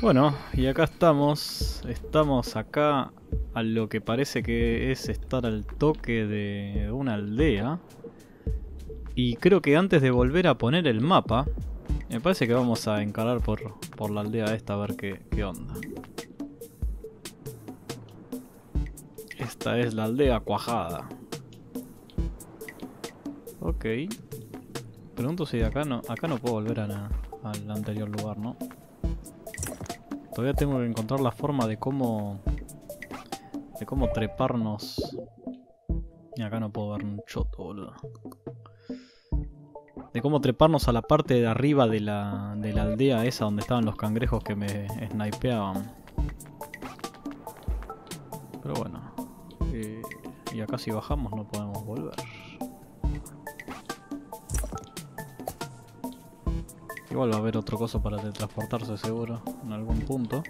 Bueno, y acá estamos. Estamos acá a lo que parece que es estar al toque de una aldea. Y creo que antes de volver a poner el mapa, me parece que vamos a encarar por la aldea esta a ver qué onda. Esta es la aldea cuajada. Ok. Pregunto si acá no puedo volver al anterior lugar, ¿no? Todavía tengo que encontrar la forma de cómo treparnos. Y acá no puedo ver un choto, boludo. De cómo treparnos a la parte de arriba de la aldea esa donde estaban los cangrejos que me snipeaban. Pero bueno. Y acá si bajamos no podemos volver. Igual va a haber otro coso para teletransportarse seguro en algún punto.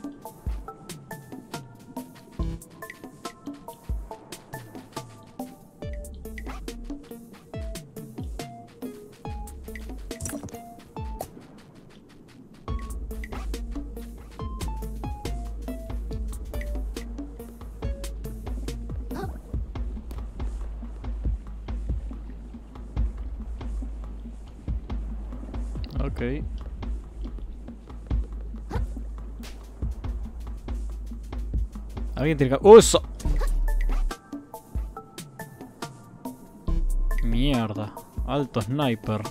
Ok. Alguien tiene que... ¡Uso! Mierda. Alto sniper.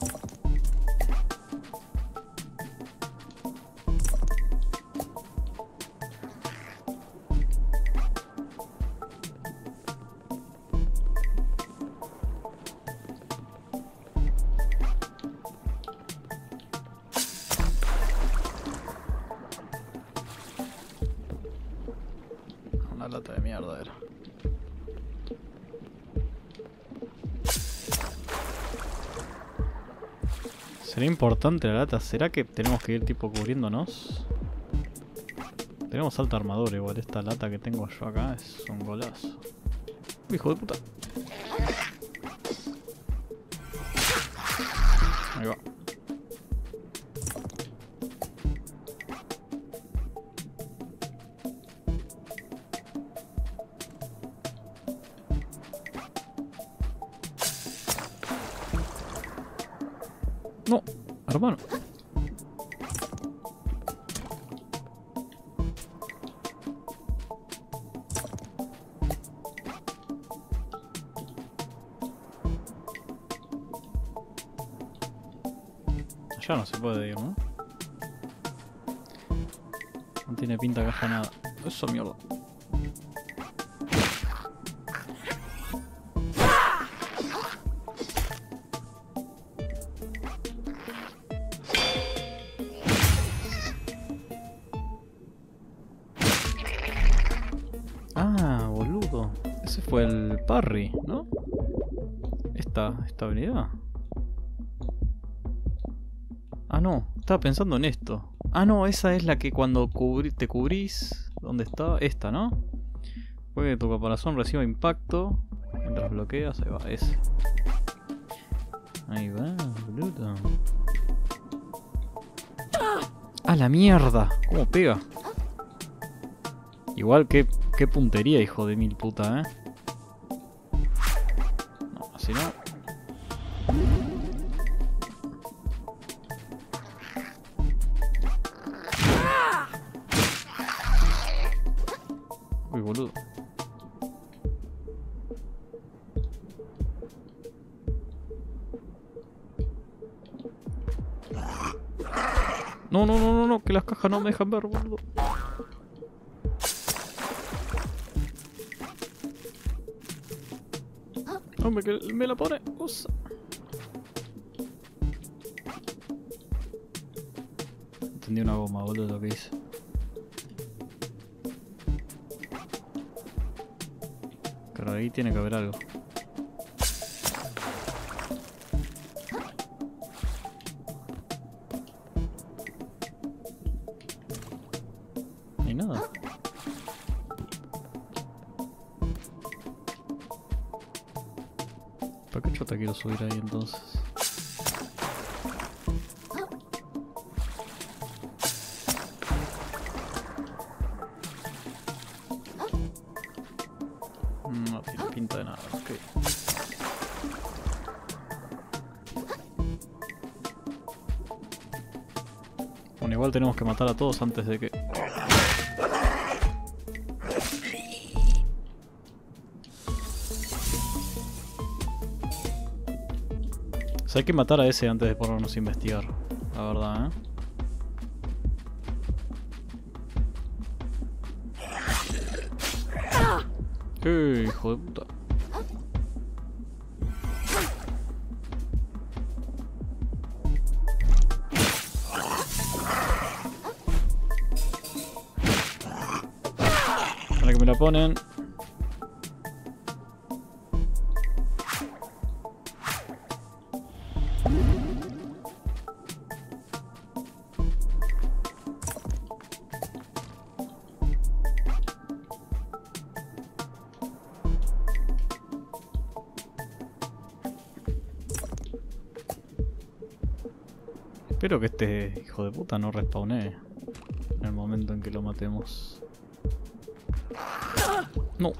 Una lata de mierda era. ¿Será importante la lata? ¿Será que tenemos que ir tipo cubriéndonos? Tenemos alta armadura igual. Esta lata que tengo yo acá es un golazo. Hijo de puta. Ahí va. No, hermano. Ya no se puede ir, ¿no? No tiene pinta que haya nada. Eso mierda. Ah, boludo. Ese fue el parry, ¿no? Esta habilidad. Ah, no. Estaba pensando en esto. Ah, no. Esa es la que cuando te cubrís... ¿Dónde está? Esta, ¿no? Puede que tu caparazón reciba impacto. Mientras bloqueas. Ahí va. Ese. Ahí va, boludo. ¡Ah, la mierda! ¿Cómo pega? Igual que... Qué puntería, hijo de mil puta, ¿eh? No, así no. Uy, boludo. No, no, no, no, no, que las cajas no me dejan ver, boludo. Hombre, que me la pone. Usa. Entendí una goma, boludo, lo que hice. Pero ahí tiene que haber algo. No hay nada. ¿Para qué chota quiero subir ahí entonces? de nada, ok. Bueno, igual tenemos que matar a todos antes de que... O sea, hay que matar a ese antes de ponernos a investigar, la verdad, hijo de puta. Para que me la ponen. Espero que este hijo de puta no respawnee en el momento en que lo matemos. No.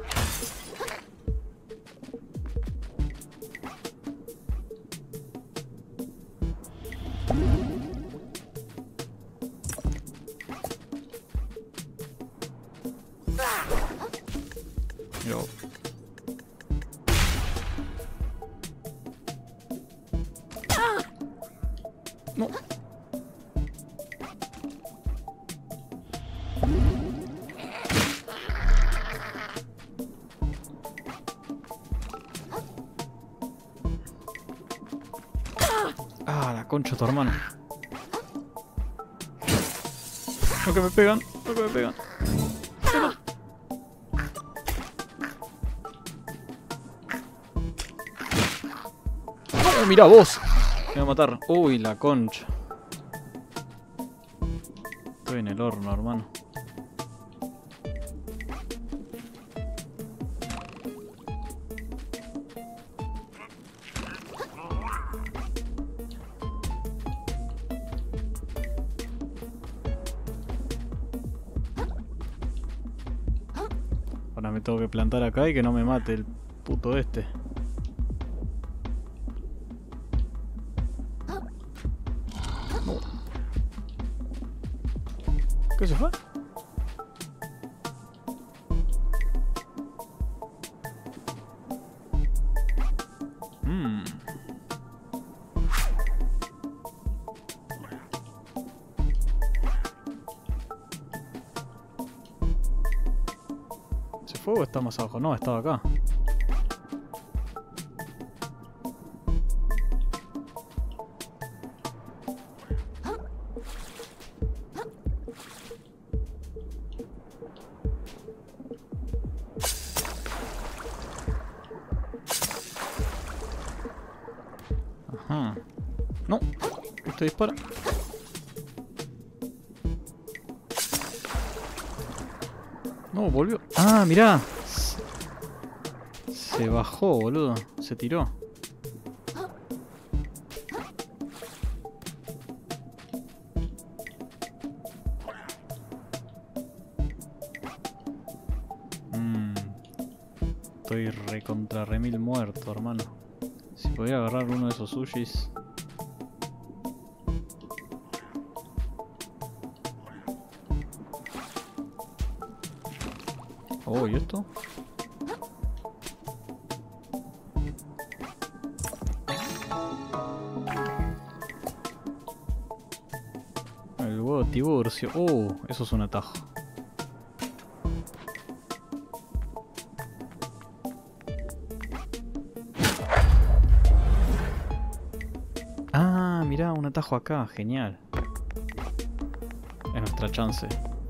Yo. No. Ah, la concha de tu hermano. No que me pegan, no que me pegan. Oh, mirá vos. Me va a matar. Uy, la concha. Estoy en el horno, hermano. Ahora me tengo que plantar acá y que no me mate el puto este. No. ¿Qué se fue? ¿Se fue o está más abajo? No, estaba acá. Ajá. No. Este dispara. No, volvió. Ah, mirá. Se bajó, boludo. Se tiró. Estoy recontra remil muerto, hermano. Si podía agarrar uno de esos sushis. Oh, ¿y esto? El huevo tiburcio. Eso es un atajo. Ah, mirá, un atajo acá. Genial. Es nuestra chance.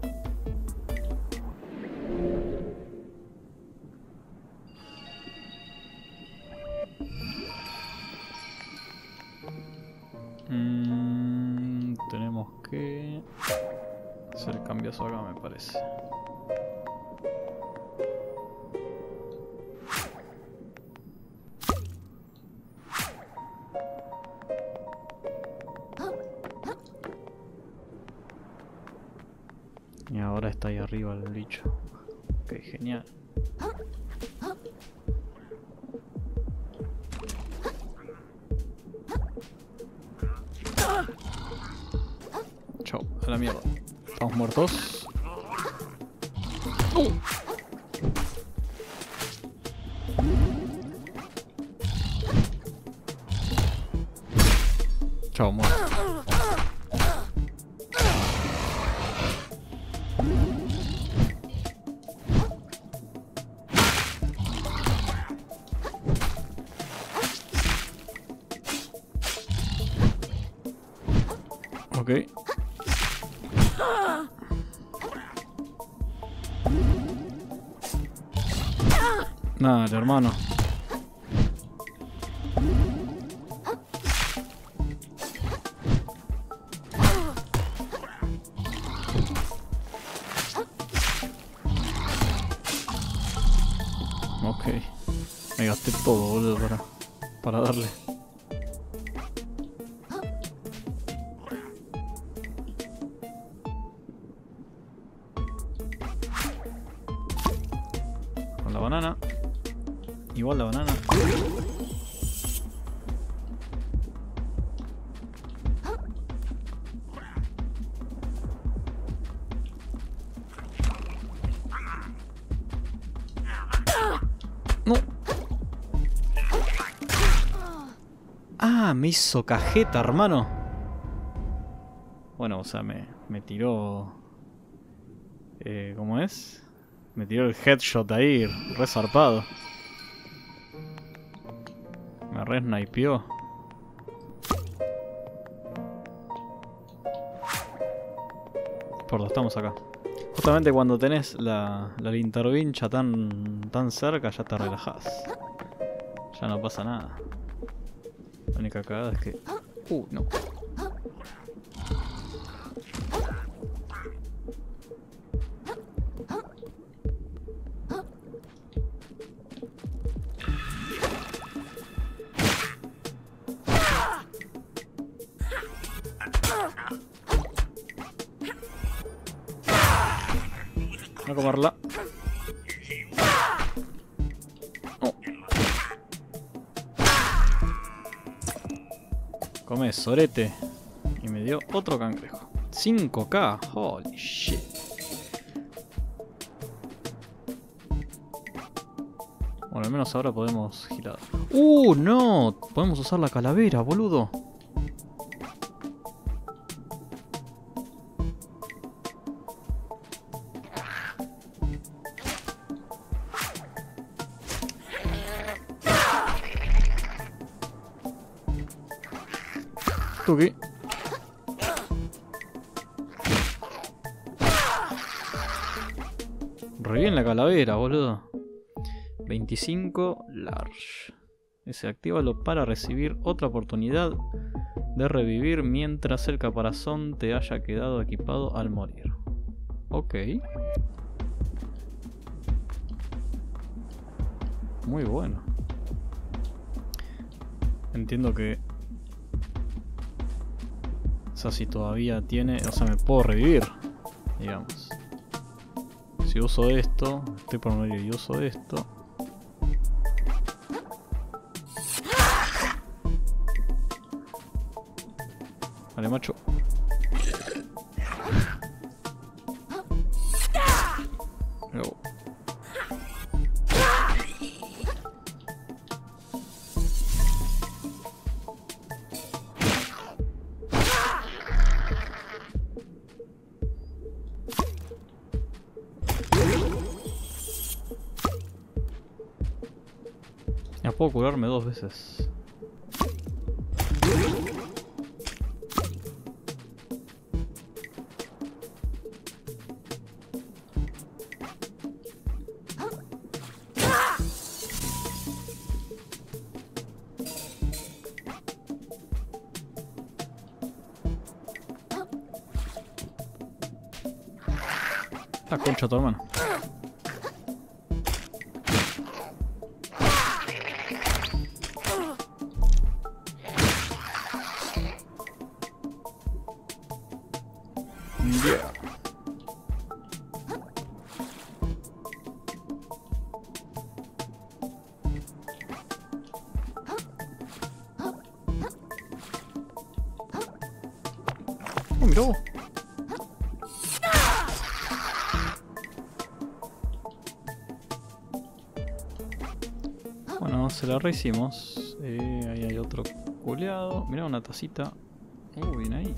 Tenemos que hacer cambios acá, me parece. Y ahora está ahí arriba el bicho. Ok, genial. A la mierda. Estamos muertos. Chao, muerto. Ok. Nada, hermano. Ok. Me gasté todo, boludo, para darle. Con la banana. Igual la banana. No. Ah, me hizo cajeta, hermano. Bueno, o sea, me tiró... ¿cómo es? Me tiró el headshot ahí, re zarpado. Me re snipeó. Por estamos acá. Justamente cuando tenés la lintervincha tan cerca, ya te relajás. Ya no pasa nada. La única cagada es que... no. A comerla. Oh. Come, sorete. Y me dio otro cangrejo. 5K. Holy shit. Bueno, al menos ahora podemos girar. No. Podemos usar la calavera, boludo. Tuki. Re bien la calavera, boludo. 25 large. Se actívalo para recibir otra oportunidad de revivir mientras el caparazón te haya quedado equipado al morir. Ok. Muy bueno. Entiendo que... O sea, si todavía tiene... O sea, me puedo revivir, digamos. Si uso esto, estoy por morir y uso esto. Vale, macho. Luego. Ya puedo curarme 2 veces. La concha de tu hermano. Yeah. Oh, mirá vos. se la rehicimos. Ahí hay otro culeado. Mirá, una tacita. Bien ahí.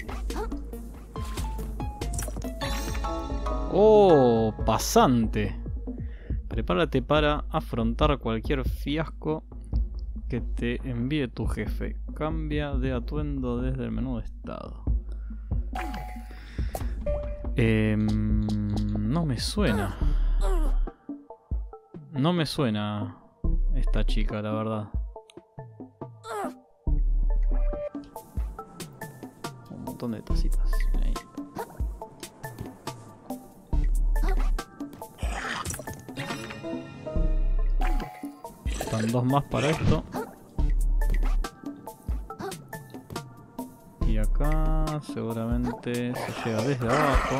¡Oh! Pasante. Prepárate para afrontar cualquier fiasco que te envíe tu jefe. Cambia de atuendo desde el menú de estado. No me suena. No me suena esta chica, la verdad. Un montón de tacitas. Ahí. Están dos más para esto. Y acá seguramente se llega desde abajo.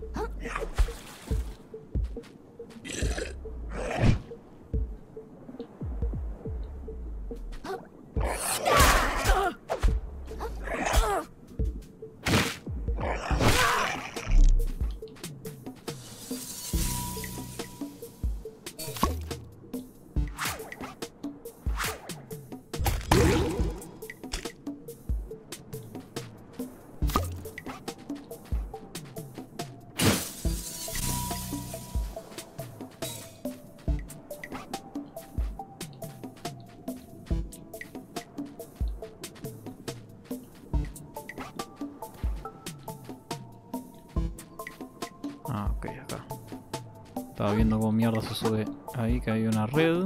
Ah, ok, acá. Estaba viendo cómo mierda se sube ahí, que hay una red.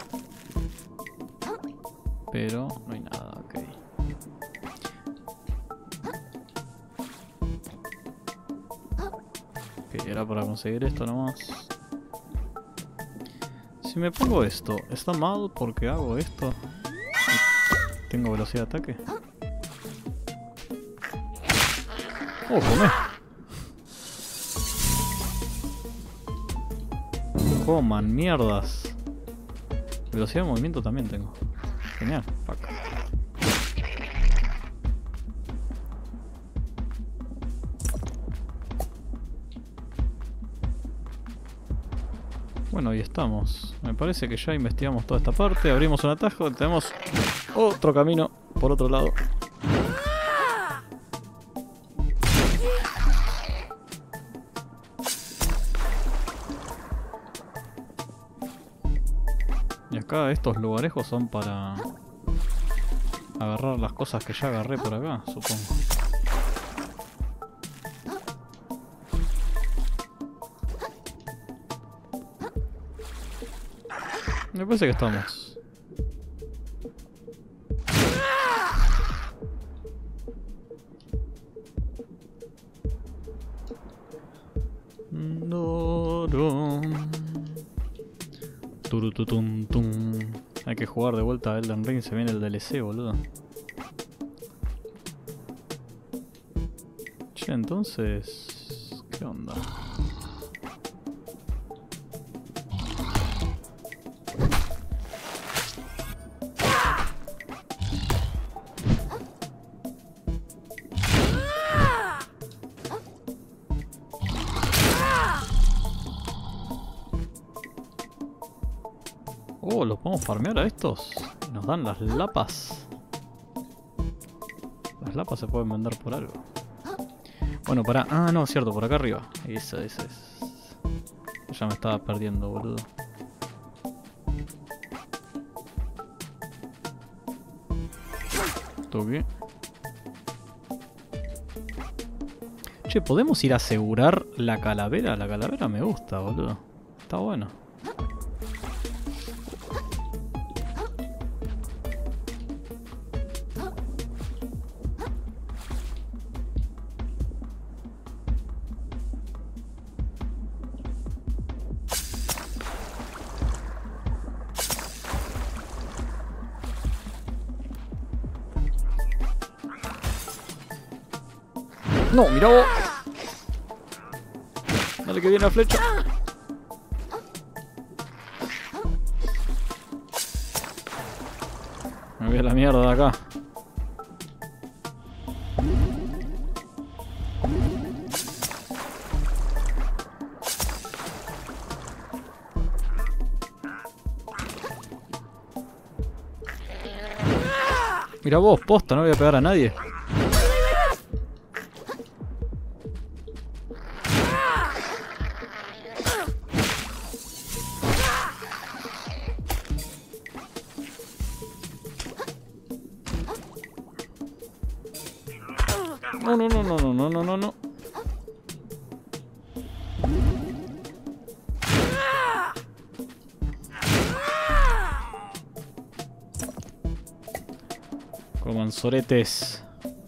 Pero no hay nada, ok. Ok, era para conseguir esto nomás. Si me pongo esto, ¿está mal porque hago esto? ¿Tengo velocidad de ataque? ¡Oh, comé! Coman, mierdas. Velocidad de movimiento también tengo. Genial, fuck. Bueno, ahí estamos. Me parece que ya investigamos toda esta parte. Abrimos un atajo, tenemos otro camino por otro lado. Y acá estos lugarejos son para agarrar las cosas que ya agarré por acá, supongo. Me parece que estamos. Turututum. Hay que jugar de vuelta a Elden Ring, se viene el DLC, boludo. Che, entonces... ¿qué onda? Oh, ¿los podemos farmear a estos? Nos dan las lapas. Las lapas se pueden vender por algo. Bueno, para... ah, no, cierto, por acá arriba. Esa es. Ya me estaba perdiendo, boludo. Toque. Che, ¿podemos ir a asegurar la calavera? La calavera me gusta, boludo. Está bueno. No, mira vos. Dale que viene la flecha. Me voy a la mierda de acá. Mira vos, posta, no le voy a pegar a nadie. No, no, no, no, no, no, no, no, no. Coman soretes.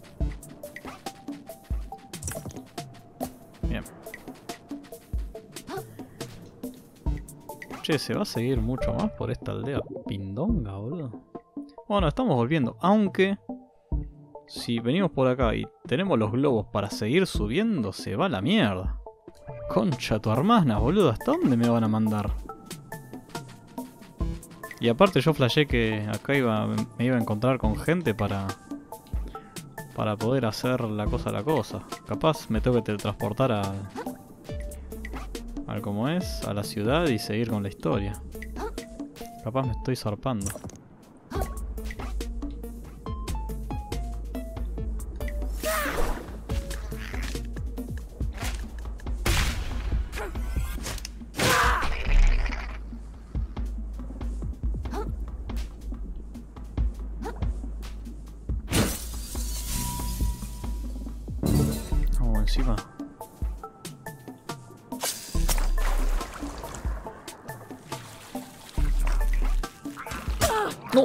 Bien. Che, ¿se va a seguir mucho más por esta aldea pindonga, boludo? Bueno, estamos volviendo, aunque... Si venimos por acá y tenemos los globos para seguir subiendo, se va a la mierda. Concha tu hermana, boludo, ¿hasta dónde me van a mandar? Y aparte yo flashé que acá me iba a encontrar con gente para poder hacer la cosa. Capaz me tengo que teletransportar al como es, a la ciudad y seguir con la historia. Capaz me estoy zarpando. Encima. No.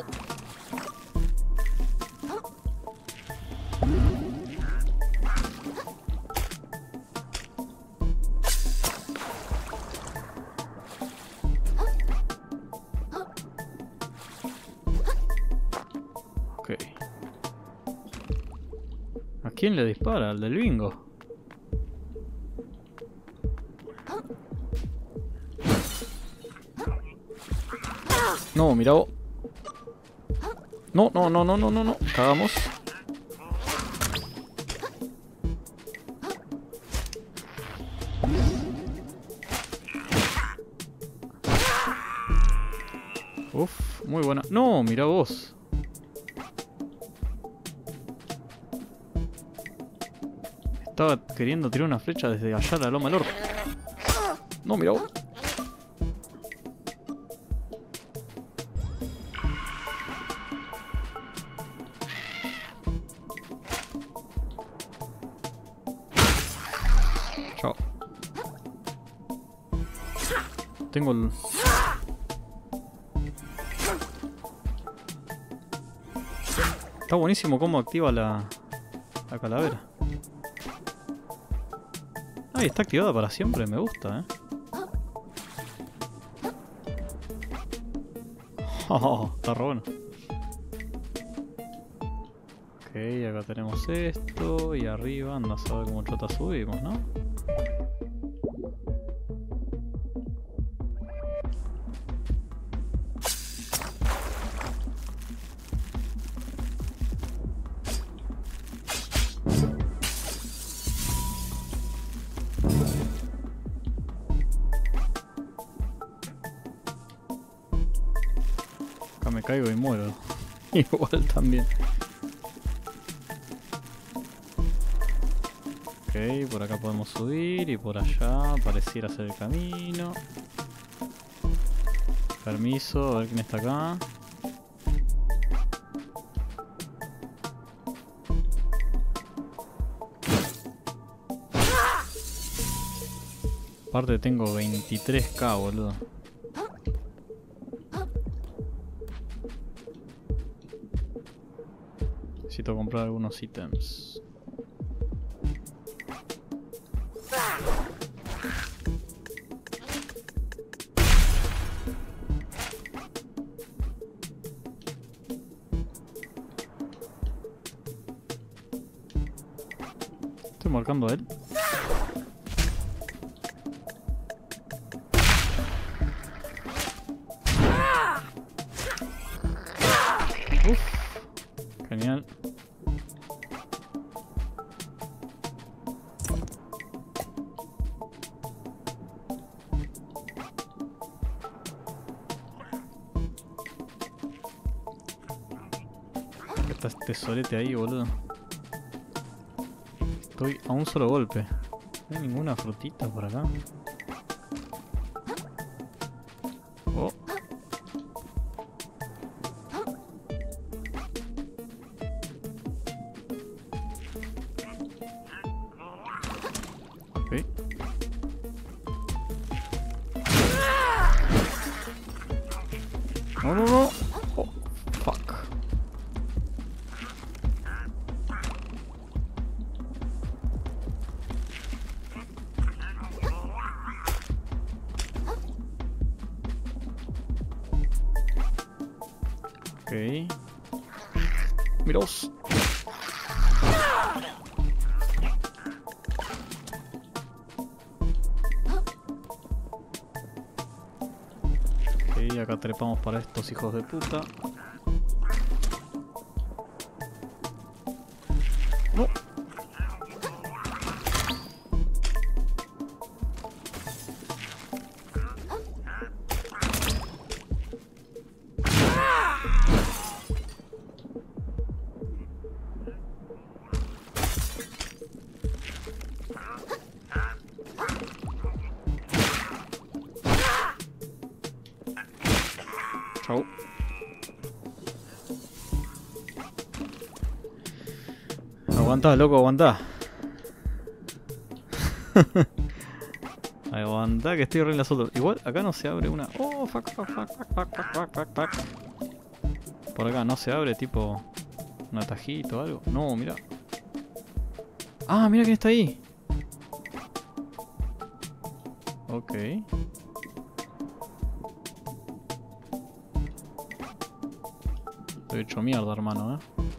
Ok. ¿A quién le dispara? ¿Al del bingo? No, mira vos. No, no, no, no, no, no, no. Cagamos. Uf, muy buena. No, mira vos. Estaba queriendo tirar una flecha desde allá a la loma del orco. No, mira vos. Chao. Tengo el... Está buenísimo cómo activa la calavera. Ay, está activada para siempre, me gusta, Oh, está re bueno. Ok, acá tenemos esto. Y arriba, anda a saber cómo chota subimos, ¿no? Acá me caigo y muero. Igual también. Ok, por acá podemos subir y por allá pareciera ser el camino. Permiso, a ver quién está acá. Aparte tengo 23k, boludo. Necesito comprar algunos ítems. Estoy marcando a él. Uf, genial. está este solete ahí, boludo? Estoy a un solo golpe. No hay ninguna frutita por acá. Oh. Ok. No, no, no. Oh, fuck. Ok. Miros. Ok, acá trepamos para estos hijos de puta. No. Chau. Aguantá, loco, aguantá. Aguantá que estoy re en la sola. Igual acá no se abre una... Oh, fuck, fuck, fuck, fuck, fuck, fuck, fuck, fuck. Por acá no se abre tipo... un atajito o algo. No, mira. Ah, mira quién está ahí. Ok. Estoy hecho mierda, hermano,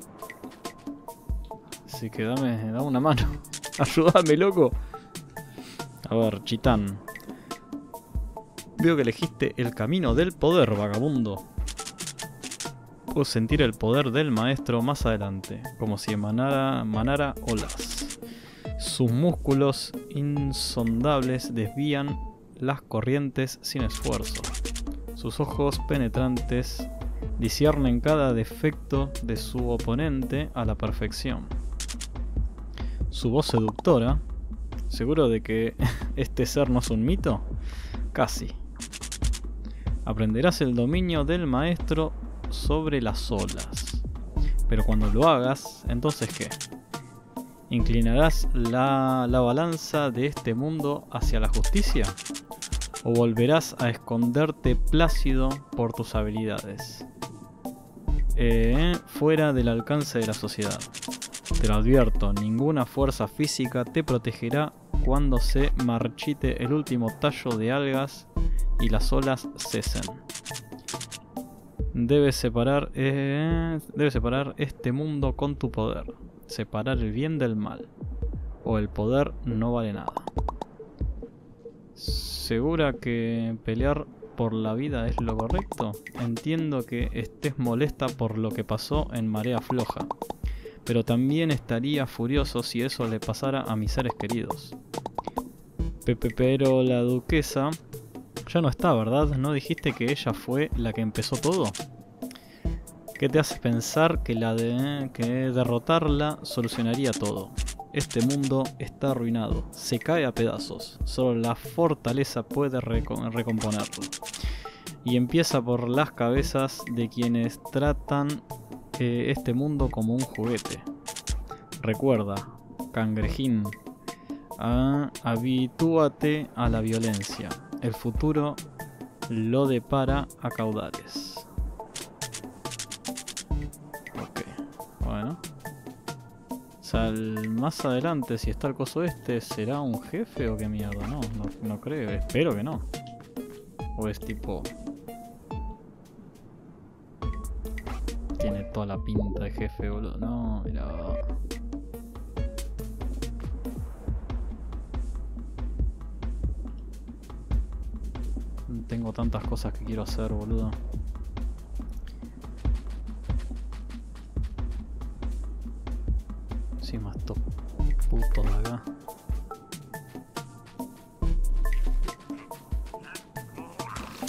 Así que dame una mano. Ayúdame, loco. A ver, Chitán. Veo que elegiste el camino del poder, vagabundo. Puedo sentir el poder del maestro más adelante, como si emanara olas. Sus músculos insondables desvían las corrientes sin esfuerzo. Sus ojos penetrantes disciernen cada defecto de su oponente a la perfección. Su voz seductora, ¿seguro de que este ser no es un mito? Casi. Aprenderás el dominio del maestro sobre las olas. Pero cuando lo hagas, ¿entonces qué? ¿Inclinarás la balanza de este mundo hacia la justicia? ¿O volverás a esconderte plácido por tus habilidades? Fuera del alcance de la sociedad. Te lo advierto, ninguna fuerza física te protegerá cuando se marchite el último tallo de algas y las olas cesen. Debes separar este mundo con tu poder. Separar el bien del mal. O el poder no vale nada. ¿Segura que pelear por la vida es lo correcto? Entiendo que estés molesta por lo que pasó en Marea Floja. Pero también estaría furioso si eso le pasara a mis seres queridos. Pero la duquesa ya no está, ¿verdad? ¿No dijiste que ella fue la que empezó todo? ¿Qué te hace pensar que derrotarla solucionaría todo? Este mundo está arruinado, se cae a pedazos. Solo la fortaleza puede recomponerlo. Y empieza por las cabezas de quienes tratan este mundo como un juguete. Recuerda, cangrejín, habitúate a la violencia. El futuro lo depara a caudales. Ok, bueno. O sea, más adelante, si está el coso este, ¿será un jefe o qué mierda? No creo, espero que no. O es tipo... Tiene toda la pinta de jefe, boludo. No, mira. Tengo tantas cosas que quiero hacer, boludo. Encima estos putos de acá.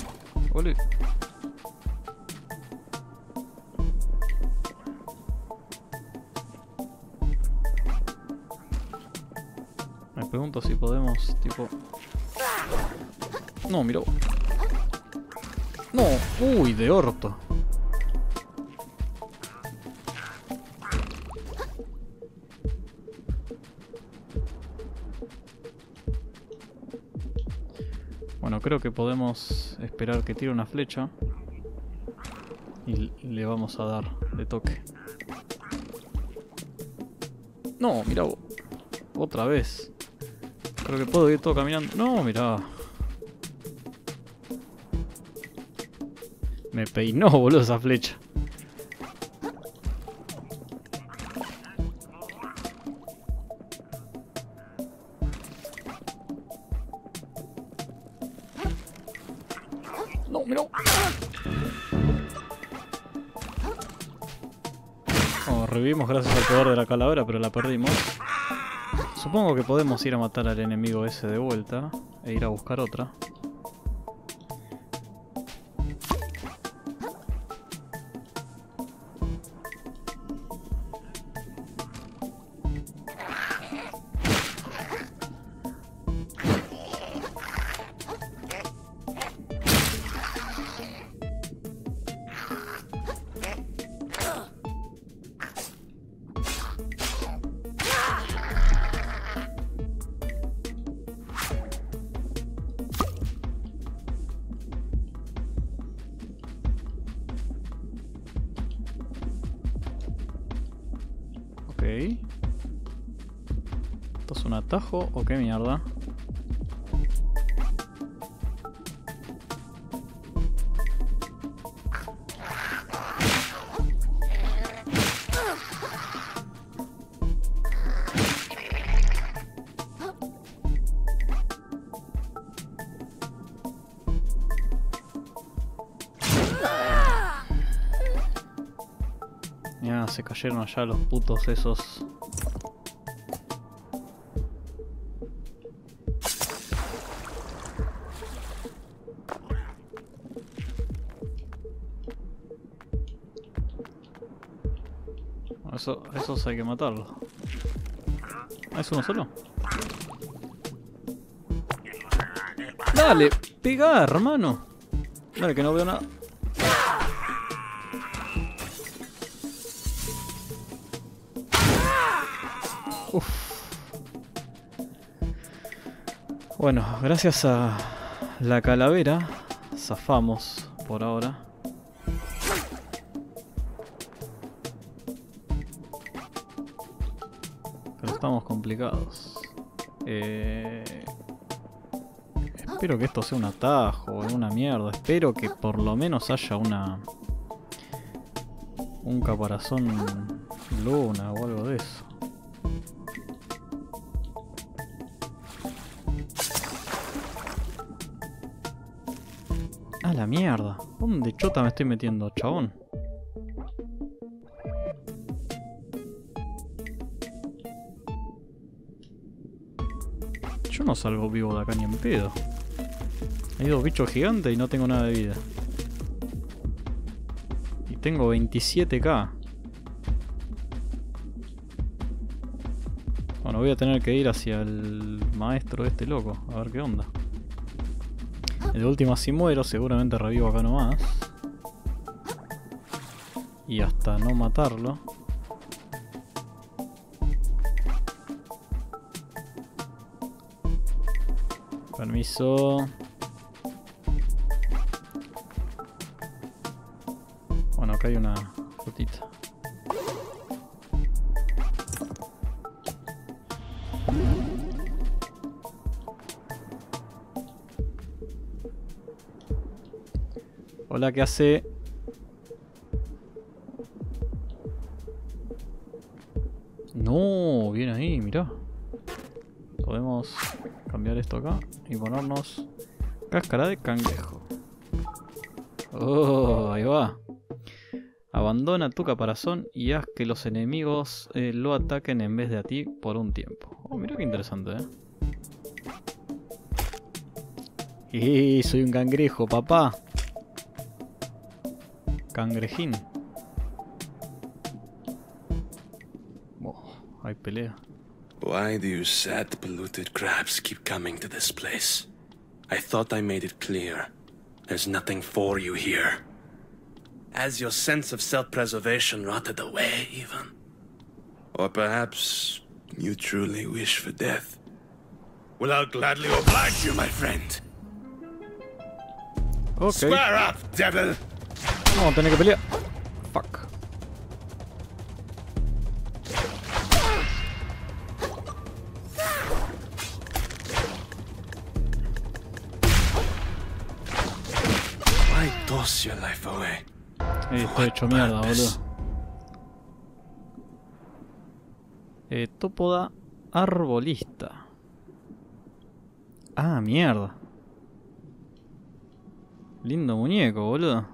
Ole. pregunto si podemos, tipo... No, mirá. No, uy, de orto. Bueno, creo que podemos esperar que tire una flecha. Y le vamos a dar de toque. No, mirá. Otra vez. Creo que puedo ir todo caminando. No, mirá. Me peinó, boludo, esa flecha. No, mirá. Oh, revivimos gracias al poder de la calavera, pero la perdimos. Supongo que podemos ir a matar al enemigo ese de vuelta e ir a buscar otra. ¿Esto es un atajo o qué mierda? Ya, se cayeron allá los putos esos. Esos hay que matarlos. ¿Es uno solo? Dale, pega, hermano. Dale, que no veo nada. Uf. Bueno, gracias a la calavera zafamos por ahora. Pero estamos complicados. Espero que esto sea un atajo o una mierda. Espero que por lo menos haya un caparazón luna o algo de eso. ¡Ah, la mierda! ¿Dónde chota me estoy metiendo, chabón? Yo no salgo vivo de acá ni en pedo. Hay dos bichos gigantes y no tengo nada de vida. Y tengo 27k. Bueno, voy a tener que ir hacia el maestro este loco, a ver qué onda. De última, si muero, seguramente revivo acá nomás. Y hasta no matarlo. Permiso. Bueno, acá hay una frutita. Hola, ¿qué hace? No, bien ahí, mirá. Podemos cambiar esto acá y ponernos cáscara de cangrejo. Oh, ahí va. Abandona tu caparazón y haz que los enemigos lo ataquen en vez de a ti por un tiempo. Oh, mirá qué interesante, soy un cangrejo, papá. Cangrejín. Oh, hay pelea. Why do you sad, polluted crabs keep coming to this place? I thought I made it clear. There's nothing for you here. Has your sense of self-preservation rotted away, even? Or perhaps you truly wish for death? Well, I'll gladly oblige you, my friend. Ok. Square up, devil! Vamos a tener que pelear. Fuck. Why toss your life away? Estoy hecho mierda, boludo. Topoda arbolista. Ah, mierda. Lindo muñeco, boludo.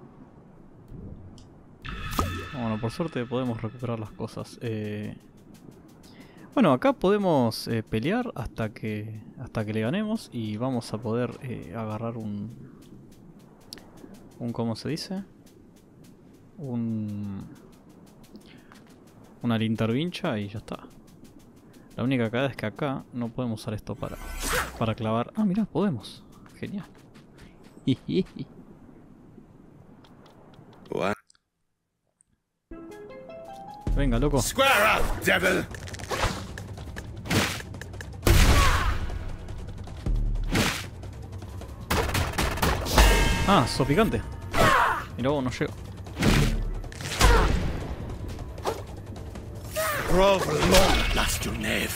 Bueno, por suerte podemos recuperar las cosas. Bueno, acá podemos pelear hasta que le ganemos. Y vamos a poder agarrar un ¿cómo se dice? Una lintervincha y ya está. La única cagada es que acá no podemos usar esto para clavar. Ah, mirá, podemos. Genial. What? Venga, loco. Square up, devil! Ah, sos picante. Mirá vos, no llego. Grove long at last, you knave.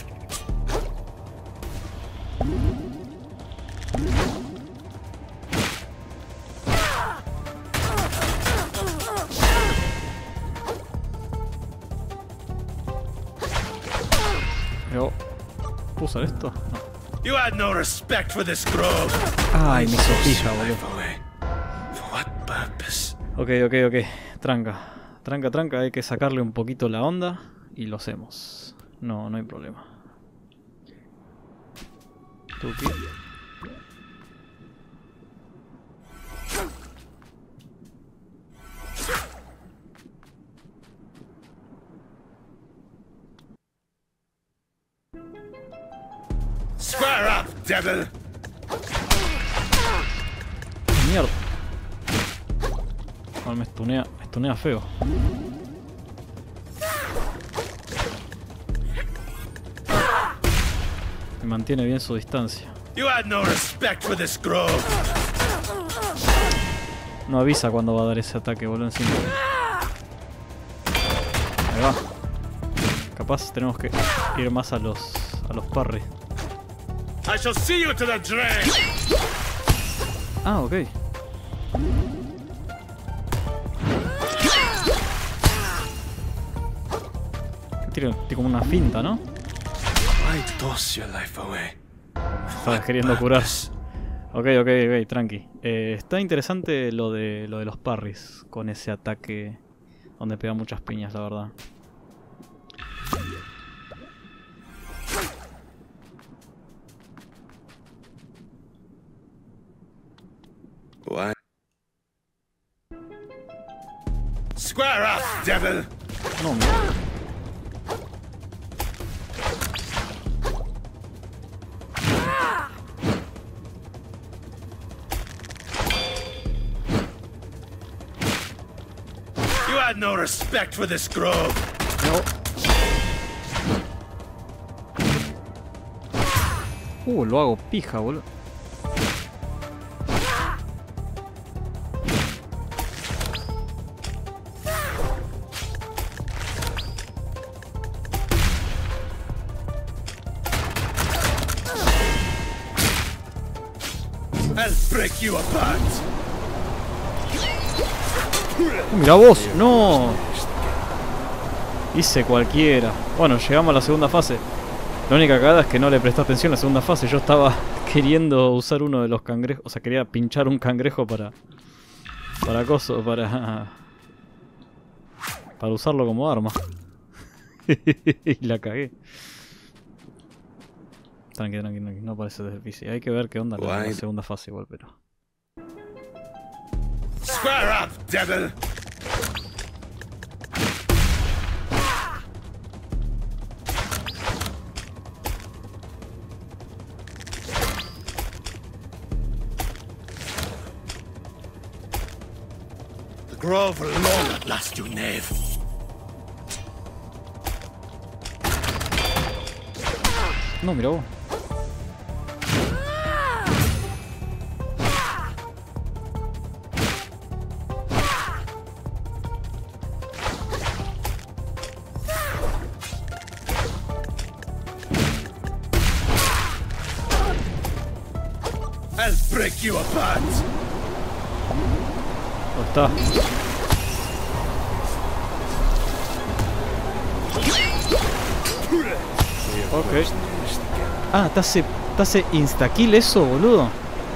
Yo, ¿puedo usar esto? No. You had no respect for this grove. Ay, mi sopija, boludo. For what purpose? Ok. Tranca. Hay que sacarle un poquito la onda y lo hacemos. No hay problema. Tuki. Square up, devil! Mierda. Bueno, me stunea feo. Me mantiene bien su distancia. You had no respect for this grove. No avisa cuando va a dar ese ataque, boludo, encima. Ahí va. Capaz tenemos que ir más a los parry. I shall see you to the drain. Ah, ok. Tiene como una finta, ¿no? Why toss your life away? Estabas queriendo curar. Ok, tranqui. Está interesante lo de los parries con ese ataque donde pega muchas piñas, la verdad. Why? Square up, devil! No, mira. You had no respect for this grove. No. Lo hago pija, boludo. I'll break you apart. Mira vos, no. Hice cualquiera. Bueno, llegamos a la segunda fase. La única cagada es que no le presté atención a la segunda fase. Yo estaba queriendo usar uno de los cangrejos. O sea, quería pinchar un cangrejo para usarlo como arma. Y la cagué. Tranqui, no parece difícil. Hay que ver qué onda la segunda fase igual, pero... Square up, devil! Grovel long at last, you knave. No, mira vos. I'll break you apart. ¿Dónde está? Ok. Ah, te hace insta-kill eso, boludo.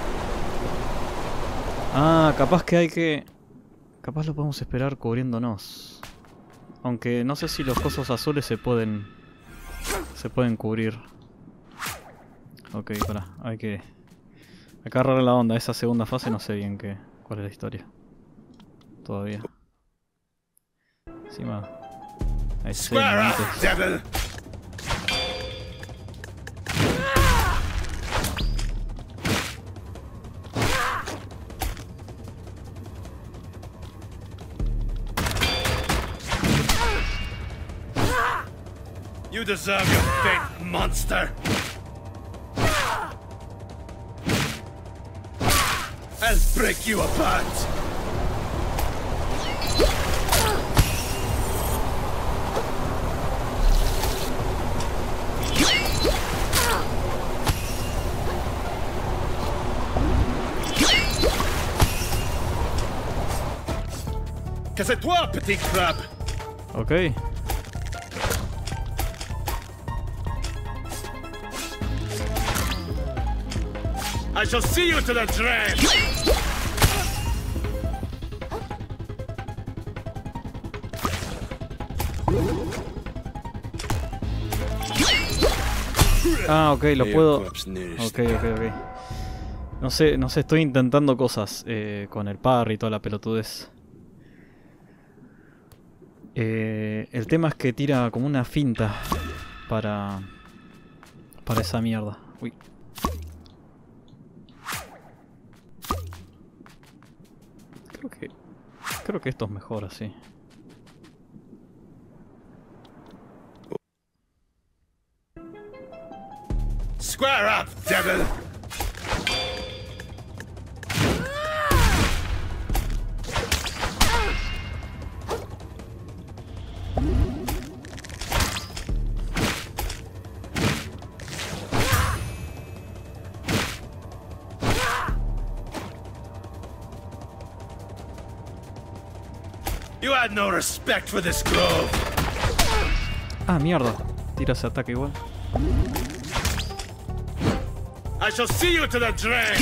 Ah, capaz que hay que... Capaz lo podemos esperar cubriéndonos. Aunque no sé si los cosos azules se pueden cubrir. Ok, pará, hay que agarrar la onda. Esa segunda fase no sé bien cuál es la historia. Todavía. Encima... Hay Square up, devil! You deserve your fate, monster! I'll break you apart! Que c'est toi, petit crabe! Ok. I shall see you to the drain! Ah, ok, lo puedo... Ok. No sé, estoy intentando cosas con el parry y toda la pelotudez. El tema es que tira como una finta para esa mierda. Uy. Creo que esto es mejor así. Square up, devil! You had no respect for this grove. Ah, mierda. Tira ese ataque igual. I shall see you to the drain.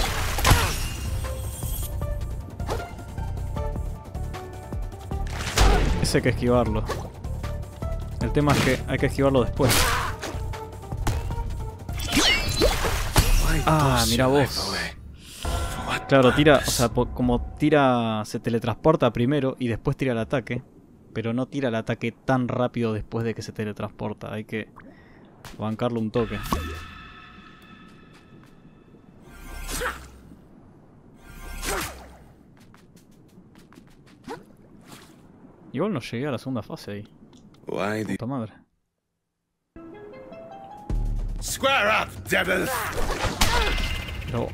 Ese hay que esquivarlo. El tema es que hay que esquivarlo después. Ah, mira vos. Claro, tira, o sea, como tira, se teletransporta primero y después tira el ataque. Pero no tira el ataque tan rápido después de que se teletransporta. Hay que bancarlo un toque. Igual no llegué a la segunda fase ahí. Puta madre. Square up, devil! No.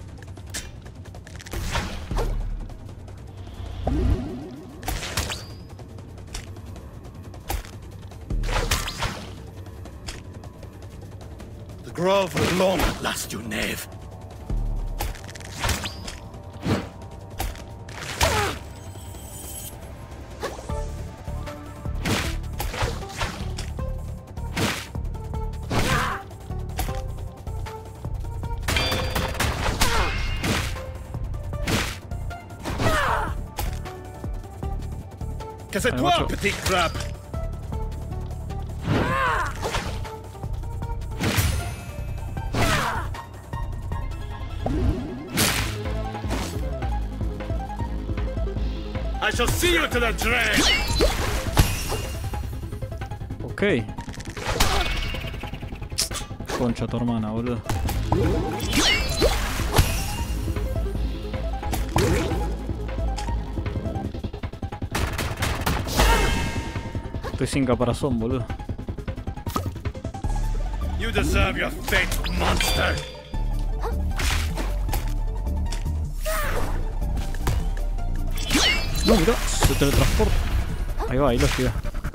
The grove will long at last, you knave. Que c'est toi, macho. petit crabe! I shall see you to the drain! Ok. Concha tu hermana, boludo. Estoy sin caparazón, boludo. You deserve your fate, monster. No, mirá, se teletransporta. Ahí va, ahí lo esquiva.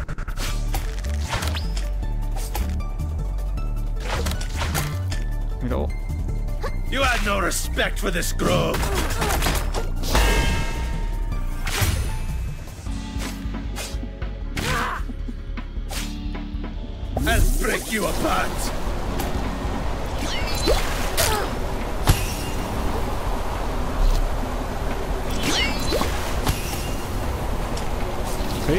Mira vos. You had no respect for this grove. I'll break you apart. ¿Sí?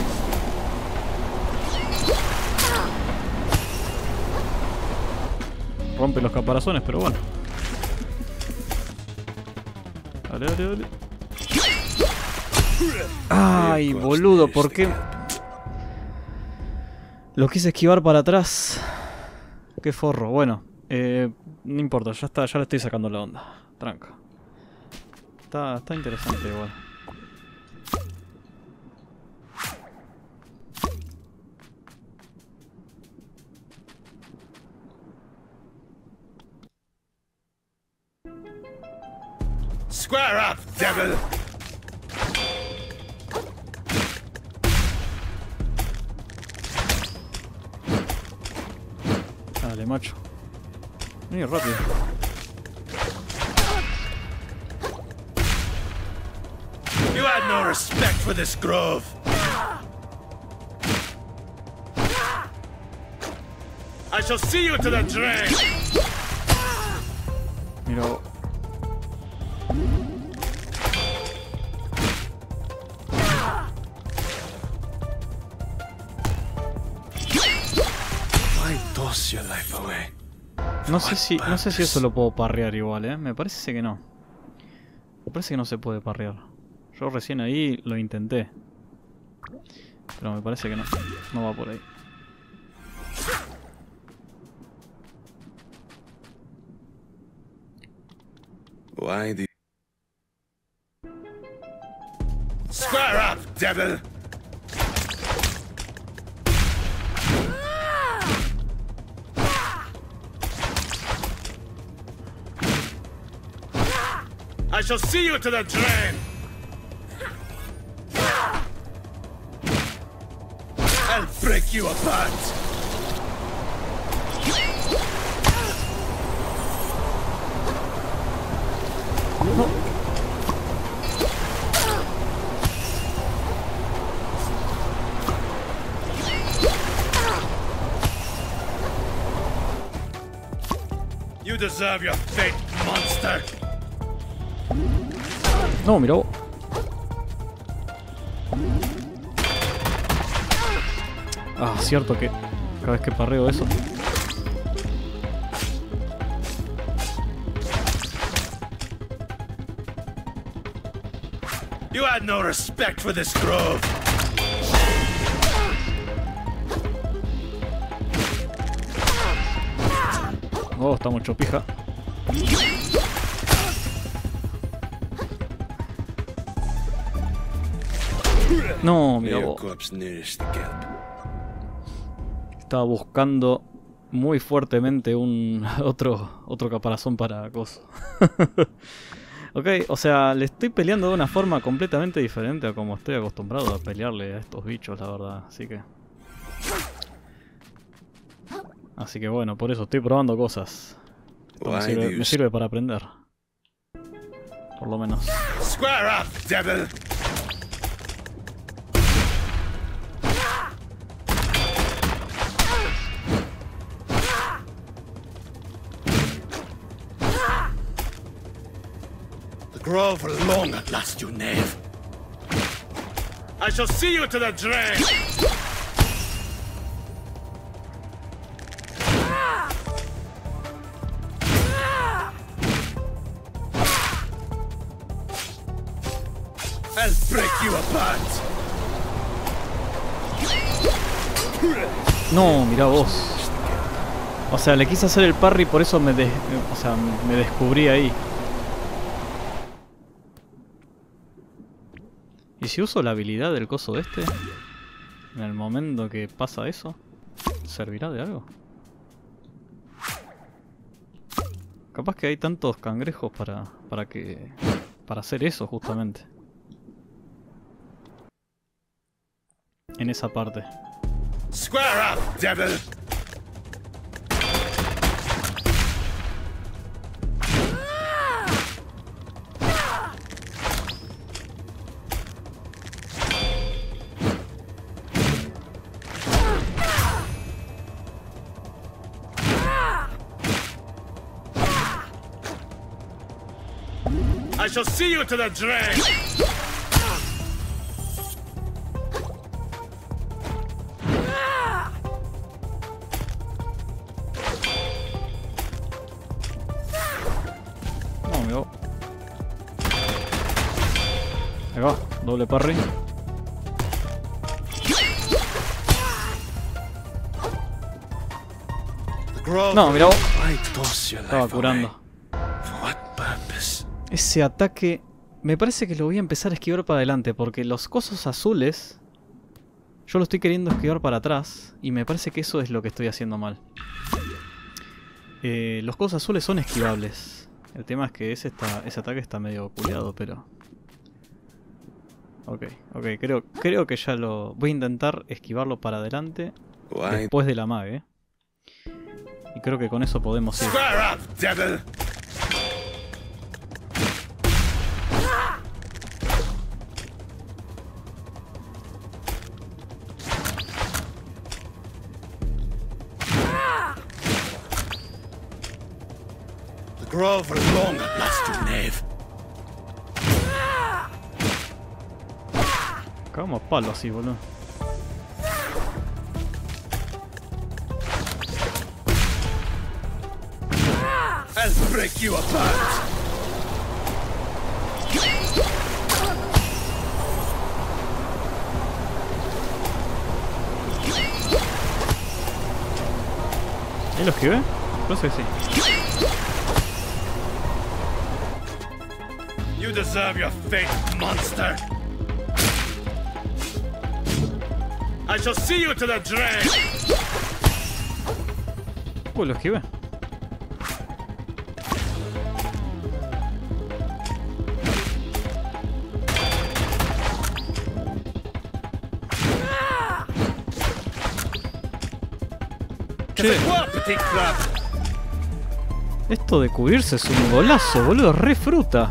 Rompe los caparazones, pero bueno. Dale, dale, dale. Ay, boludo, ¿por qué? Lo quise esquivar para atrás. Qué forro. Bueno, no importa, ya está, ya le estoy sacando la onda. Tranca. Está interesante igual. Square up, devil! Dale, macho. Vení rápido. You had no respect for this grove. I shall see you to the drain. Mira. Why toss your life away? No sé si eso lo puedo parrear igual, Me parece que no. Me parece que no se puede parrear. Yo recién ahí lo intenté. Pero me parece que no. No va por ahí. Why do you... Square up, devil! I shall see you to the drain! I'll break you apart! You deserve your fate, monster! No, mira vos. Ah, cierto que cada vez que parreo eso. You had no respect for this grove. Oh, está mucho pija. No, mira vos. Estaba buscando muy fuertemente un otro caparazón para acoso. Ok, o sea, le estoy peleando de una forma completamente diferente a como estoy acostumbrado a pelearle a estos bichos, la verdad. Así que bueno, por eso estoy probando cosas. Me sirve para aprender. Por lo menos. Square up, devil! The grove long at last, you knave. I shall see you to the drain! I'll break you apart. No, mira vos. O sea, le quise hacer el parry, por eso me descubrí ahí. ¿Y si uso la habilidad del coso este? En el momento que pasa eso, ¿servirá de algo? Capaz que hay tantos cangrejos para hacer eso justamente. En esa parte. Square up, devil! I shall see you to the drain! No, amigo. Ahí va, doble parry. No, mira vos. Estaba curando. Ese ataque me parece que lo voy a empezar a esquivar para adelante, porque los cosos azules yo lo estoy queriendo esquivar para atrás y me parece que eso es lo que estoy haciendo mal. Los cosos azules son esquivables. El tema es que ese ataque está medio culiado, pero... Ok, creo que ya lo... Voy a intentar esquivarlo para adelante después de la mague. Y creo que con eso podemos ir. Grover long bastard knave. Cagamos palo así, boludo. I'll break you apart. ¿Ahí lo esquivé? No sé si. You deserve your fate, monster. I shall see you to the drain. Uy, lo esquivé. Che. Esto de cubrirse es un golazo, boludo, re fruta.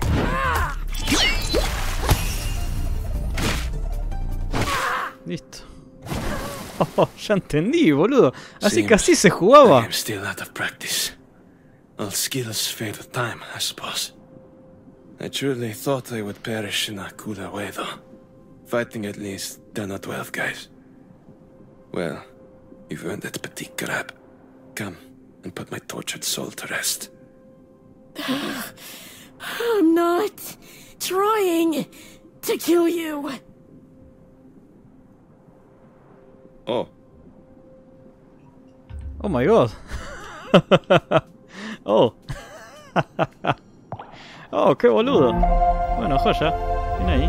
Listo. Oh, ya entendí, boludo. Así que así se jugaba. I'm still out of practice. All skills fade with time, I suppose. I truly thought I would perish in a cooler way, though. Fighting at least, done not well, guys. Well, you've earned it, petite crab. Come and put my tortured soul to rest. I'm not trying to kill you. Oh. Oh my god. Oh. Oh, qué boludo. Bueno, joya. Viene ahí.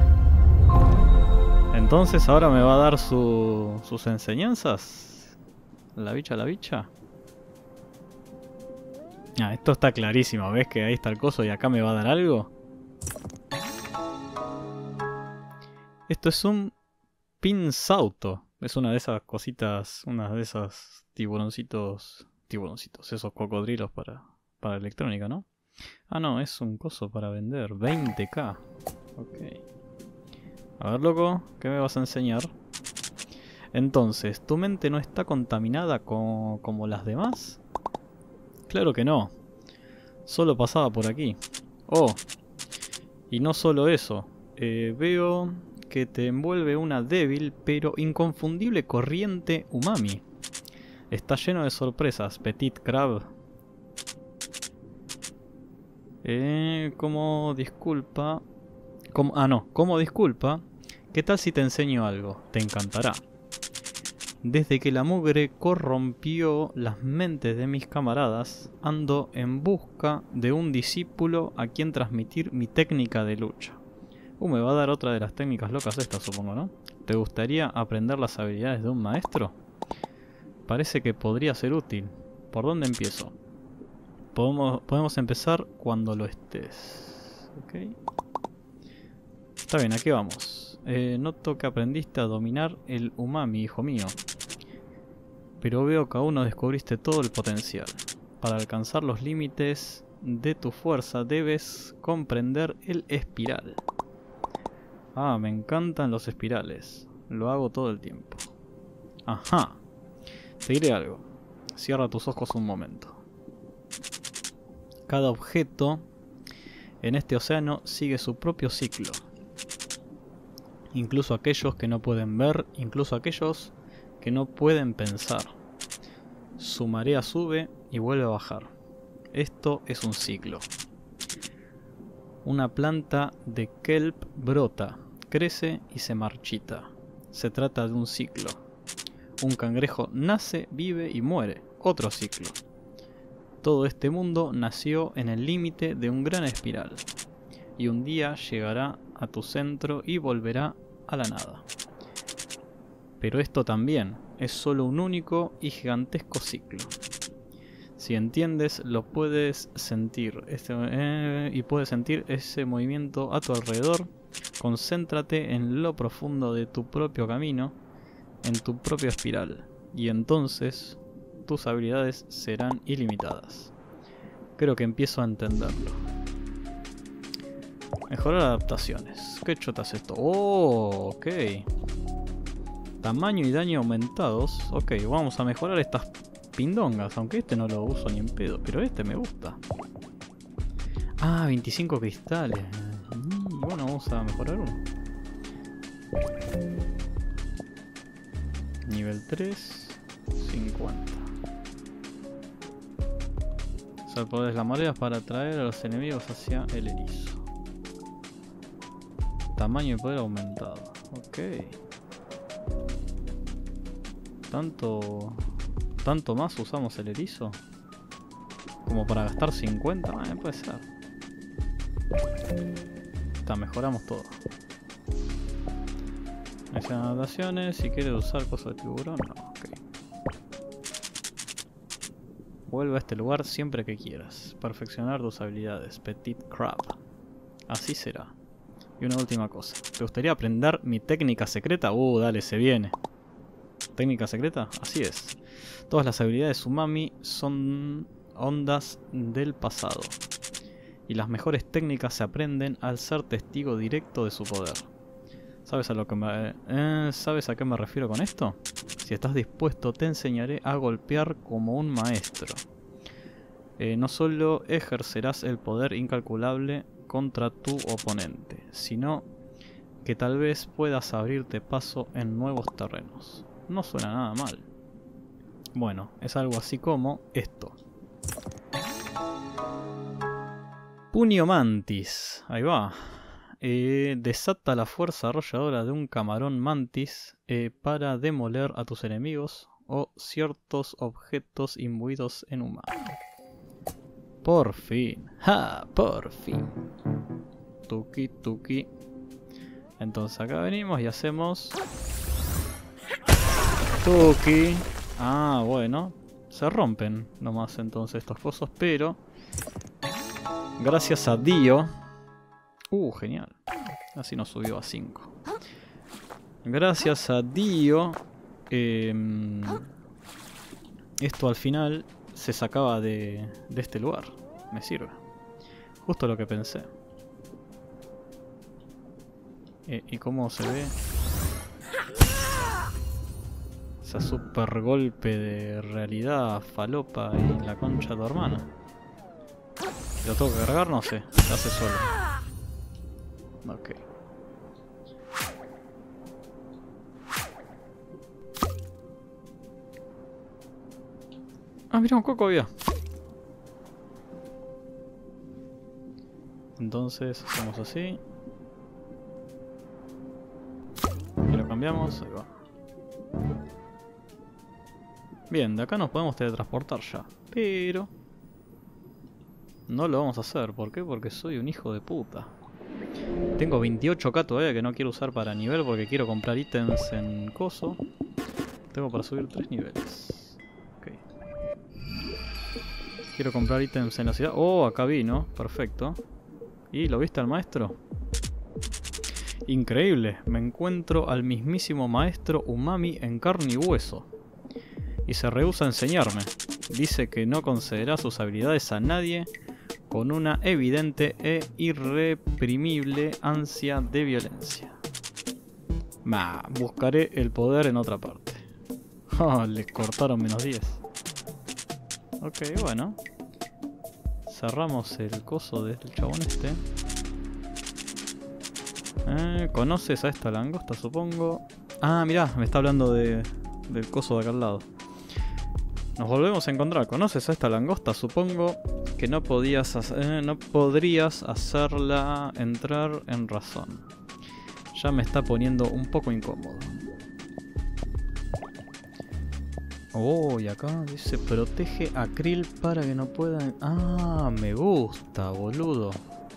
Entonces ahora me va a dar sus enseñanzas. La bicha, la bicha. Ah, esto está clarísimo. ¿Ves que ahí está el coso y acá me va a dar algo? Esto es un pinzauto. Es una de esas cositas, una de esas tiburoncitos, esos cocodrilos para electrónica, ¿no? Ah, no, es un coso para vender, 20k. Ok. A ver, loco, ¿qué me vas a enseñar? Entonces, ¿tu mente no está contaminada como las demás? Claro que no. Solo pasaba por aquí. Oh, y no solo eso. Veo que te envuelve una débil pero inconfundible corriente umami. Está lleno de sorpresas, Petite Crab. Como disculpa... como disculpa, ¿qué tal si te enseño algo? Te encantará. Desde que la mugre corrompió las mentes de mis camaradas, ando en busca de un discípulo a quien transmitir mi técnica de lucha. Me va a dar otra de las técnicas locas estas, supongo, ¿no? ¿Te gustaría aprender las habilidades de un maestro? Parece que podría ser útil. ¿Por dónde empiezo? Podemos empezar cuando lo estés. ¿Ok? Está bien, aquí vamos. Noto que aprendiste a dominar el umami, hijo mío. Pero veo que aún no descubriste todo el potencial. Para alcanzar los límites de tu fuerza debes comprender el espiral. Ah, me encantan los espirales. Lo hago todo el tiempo. Ajá. Te diré algo. Cierra tus ojos un momento. Cada objeto en este océano sigue su propio ciclo. Incluso aquellos que no pueden ver, incluso aquellos que no pueden pensar. Su marea sube y vuelve a bajar. Esto es un ciclo. Una planta de kelp brota, crece y se marchita. Se trata de un ciclo. Un cangrejo nace, vive y muere. Otro ciclo. Todo este mundo nació en el límite de un gran espiral. Y un día llegará a tu centro y volverá a la nada. Pero esto también es solo un único y gigantesco ciclo. Si entiendes, lo puedes sentir y puedes sentir ese movimiento a tu alrededor. Concéntrate en lo profundo de tu propio camino, en tu propia espiral, y entonces tus habilidades serán ilimitadas. Creo que empiezo a entenderlo. Mejorar adaptaciones. ¿Qué chota es esto? Oh, ok. Tamaño y daño aumentados. Ok, vamos a mejorar estas pindongas, aunque este no lo uso ni en pedo, pero este me gusta. Ah, 25 cristales. Bueno, vamos a mejorar uno. Nivel 3, 50. Usar poderes la marea para atraer a los enemigos hacia el erizo. Tamaño y poder aumentado. Ok. ¿Tanto más usamos el erizo? Como para gastar 50. Puede ser. Mejoramos todo. Hay anotaciones. Si quieres usar cosas de tiburón, no. Okay. Vuelve a este lugar siempre que quieras. Perfeccionar tus habilidades. Petit Crab. Así será. Y una última cosa. ¿Te gustaría aprender mi técnica secreta? Dale, se viene. ¿Técnica secreta? Así es. Todas las habilidades umami son ondas del pasado. Y las mejores técnicas se aprenden al ser testigo directo de su poder. ¿Sabes a qué me refiero con esto? Si estás dispuesto, te enseñaré a golpear como un maestro. No solo ejercerás el poder incalculable contra tu oponente, sino que tal vez puedas abrirte paso en nuevos terrenos. No suena nada mal. Bueno, es algo así como esto. Puño mantis. Ahí va. Desata la fuerza arrolladora de un camarón mantis para demoler a tus enemigos o ciertos objetos imbuidos en humano. Por fin. ¡Ja! Por fin. Tuki tuki. Entonces acá venimos y hacemos... Tuki. Ah, bueno. Se rompen nomás entonces estos cosos, pero... Gracias a Dio. Genial. Así nos subió a 5. Gracias a Dio. Esto al final se sacaba de este lugar. Me sirve. Justo lo que pensé. ¿Y cómo se ve? Esa super golpe de realidad falopa y la concha de tu hermana. ¿Lo tengo que cargar? No sé. Se hace solo. Ok. Ah, mira, un coco había. Entonces hacemos así. Y lo cambiamos. Ahí va. Bien, de acá nos podemos teletransportar ya. Pero... no lo vamos a hacer. ¿Por qué? Porque soy un hijo de puta. Tengo 28k todavía que no quiero usar para nivel porque quiero comprar ítems en coso. Tengo para subir 3 niveles. Ok. Quiero comprar ítems en la ciudad. Oh, acá vino. Perfecto. ¿Y lo viste al maestro? Increíble. Me encuentro al mismísimo maestro Umami en carne y hueso. Y se rehúsa a enseñarme. Dice que no concederá sus habilidades a nadie con una evidente e irreprimible ansia de violencia. Buscaré el poder en otra parte. Oh, le cortaron menos 10. Ok, bueno. Cerramos el coso del chabón este. ¿Conoces a esta langosta, supongo? Ah, mirá, me está hablando del coso de acá al lado. Nos volvemos a encontrar. ¿Conoces a esta langosta? Supongo que no podrías hacerla entrar en razón. Ya me está poniendo un poco incómodo. Oh, y acá dice protege a Krill para que no puedan... Ah, me gusta, boludo.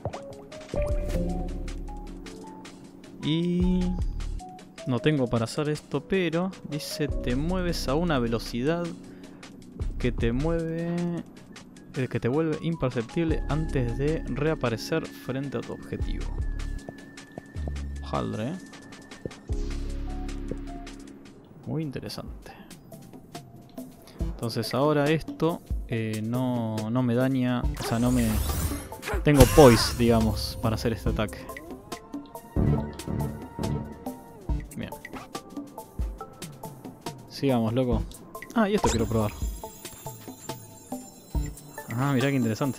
Y... no tengo para hacer esto, pero... dice te mueves a una velocidad que te vuelve imperceptible antes de reaparecer frente a tu objetivo. Jaldre. Muy interesante. Entonces ahora esto no me daña, o sea, no me... tengo poise, digamos, para hacer este ataque. Bien. Sigamos, loco. Ah, y esto quiero probar. Ah, mirá qué interesante.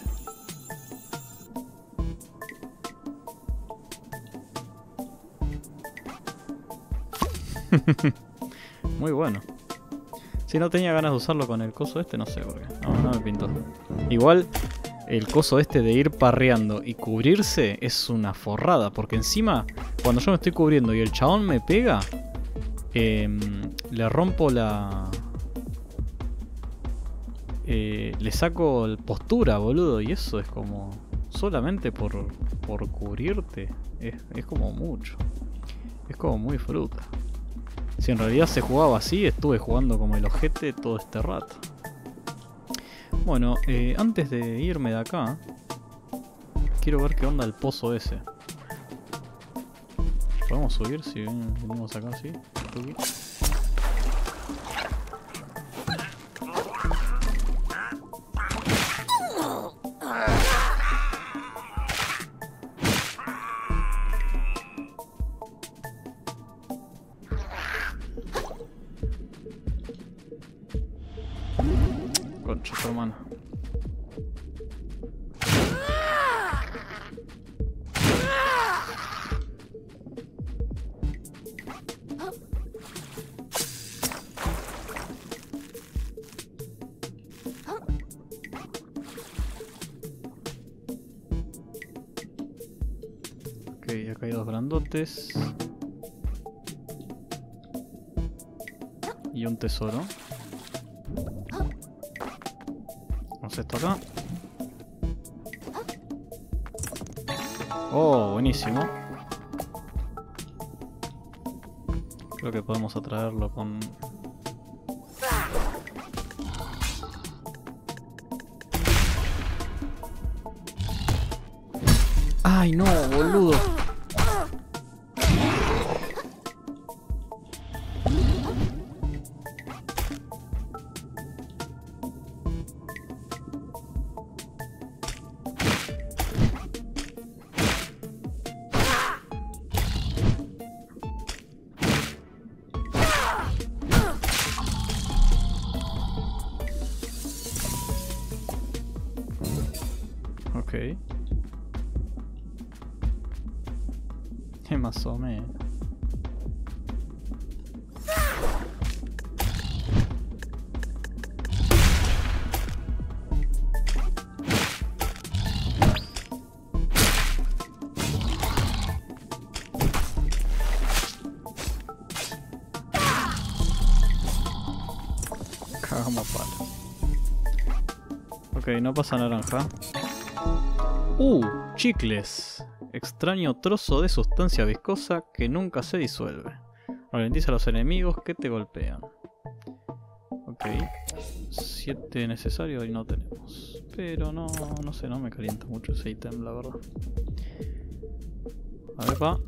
Muy bueno. Si no tenía ganas de usarlo con el coso este, no sé por qué. No me pintó. Igual, el coso este de ir parreando y cubrirse es una forrada. Porque encima, cuando yo me estoy cubriendo y el chabón me pega, le rompo la... le saco postura, boludo. Y eso es como... solamente por cubrirte. Es como mucho. Es como muy fruta. Si en realidad se jugaba así, estuve jugando como el ojete todo este rato. Bueno, antes de irme de acá, quiero ver qué onda el pozo ese. ¿Podemos subir si venimos acá así? Concha tu hermana. Ok, acá hay dos grandotes. Y un tesoro. Vamos esto acá. Oh, buenísimo. Creo que podemos atraerlo con... ¡Ay, no, boludo! Ok. Más o menos. Cagamos palo. Ok, no pasa naranja. Chicles. Extraño trozo de sustancia viscosa que nunca se disuelve. Ralentiza a los enemigos que te golpean. Ok. 7 necesario y no tenemos. Pero no sé, no me calienta mucho ese ítem, la verdad. A ver, va.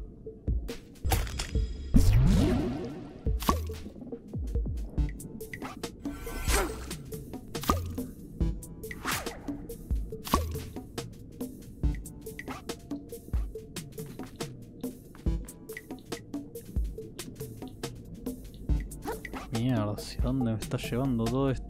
Mierda, ¿hacia dónde me está llevando todo esto?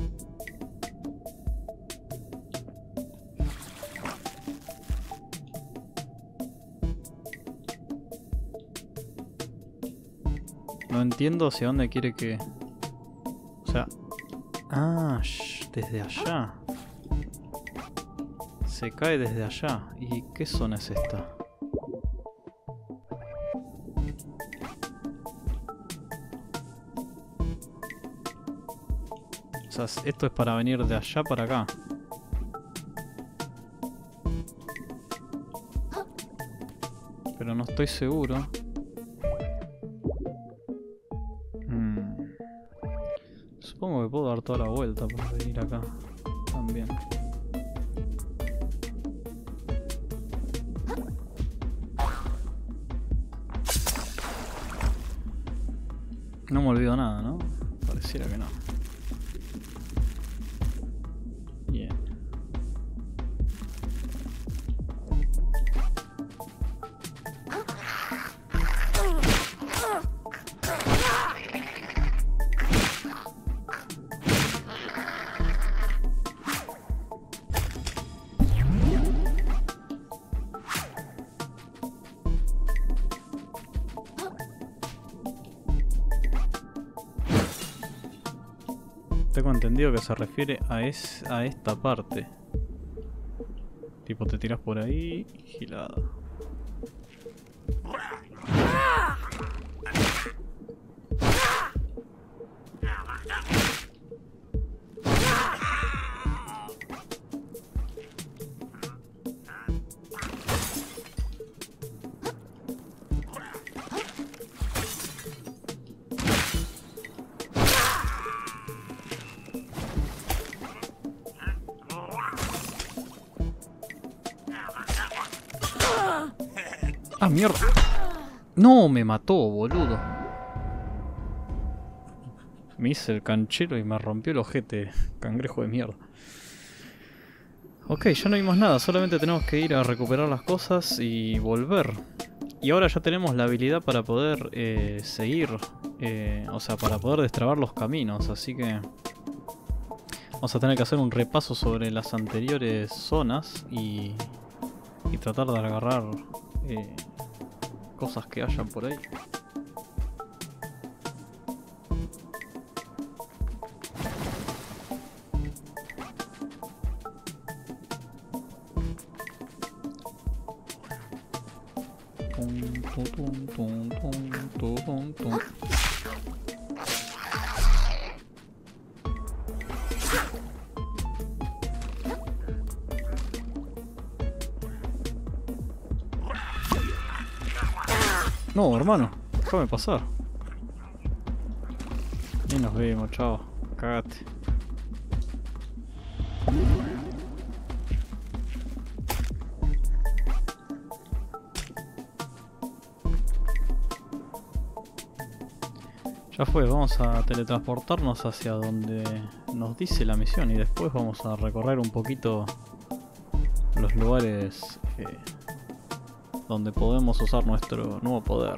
No entiendo hacia dónde quiere que... O sea... Ah, desde allá. Se cae desde allá. ¿Y qué zona es esta? O sea, esto es para venir de allá para acá. Pero no estoy seguro. Supongo que puedo dar toda la vuelta para venir acá. También. No me olvido nada, ¿no? Pareciera que no. Bien. Tengo entendido que se refiere a esta parte. Tipo, te tiras por ahí y gilada. ¡Ah, mierda! ¡No! Me mató, boludo. Me hice el canchero y me rompió el ojete. Cangrejo de mierda. Ok, ya no hay más nada. Solamente tenemos que ir a recuperar las cosas y volver. Y ahora ya tenemos la habilidad para poder seguir. O sea, para poder destrabar los caminos. Así que... vamos a tener que hacer un repaso sobre las anteriores zonas y tratar de agarrar cosas que hayan por ahí. No, hermano, déjame pasar. Y nos vemos, chao. Cagate. Ya fue, vamos a teletransportarnos hacia donde nos dice la misión y después vamos a recorrer un poquito los lugares donde podemos usar nuestro nuevo poder.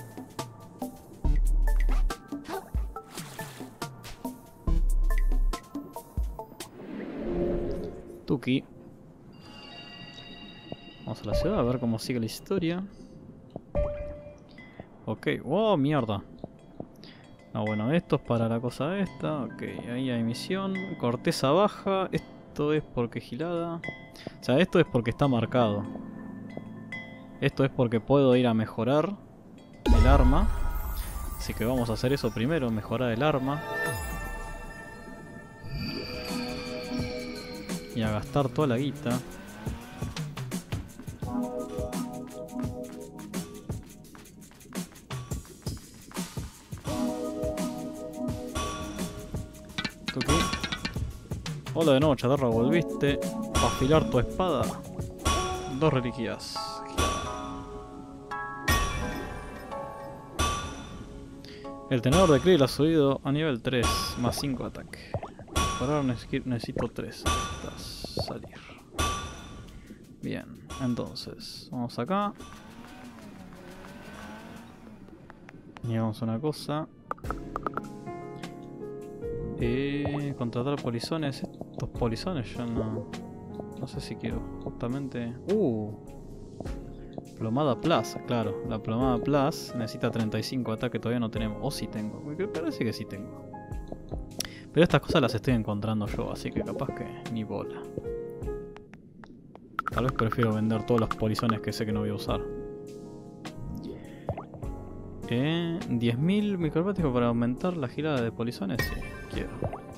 Tuki. Vamos a la ciudad a ver cómo sigue la historia. Ok, wow, mierda. Ah, bueno, esto es para la cosa esta. Ok, ahí hay misión. Corteza baja. Esto es porque gilada. O sea, esto es porque está marcado. Esto es porque puedo ir a mejorar el arma. Así que vamos a hacer eso primero, mejorar el arma. Y a gastar toda la guita. Hola de nuevo, chatarra, volviste a afilar tu espada. 2 reliquias. El tenedor de Krill ha subido a nivel 3, más 5 ataque. Por ahora necesito 3 hasta salir. Bien, entonces, vamos acá. Y vamos a una cosa. Contratar polizones. Estos polizones yo no sé si quiero. Justamente. Plomada Plus, claro. La plomada Plus necesita 35 ataque, todavía no tenemos. O sí tengo. Me parece que sí tengo. Pero estas cosas las estoy encontrando yo, así que capaz que ni bola. Tal vez prefiero vender todos los polizones que sé que no voy a usar. 10.000 microplástico para aumentar la girada de polizones. Sí, quiero.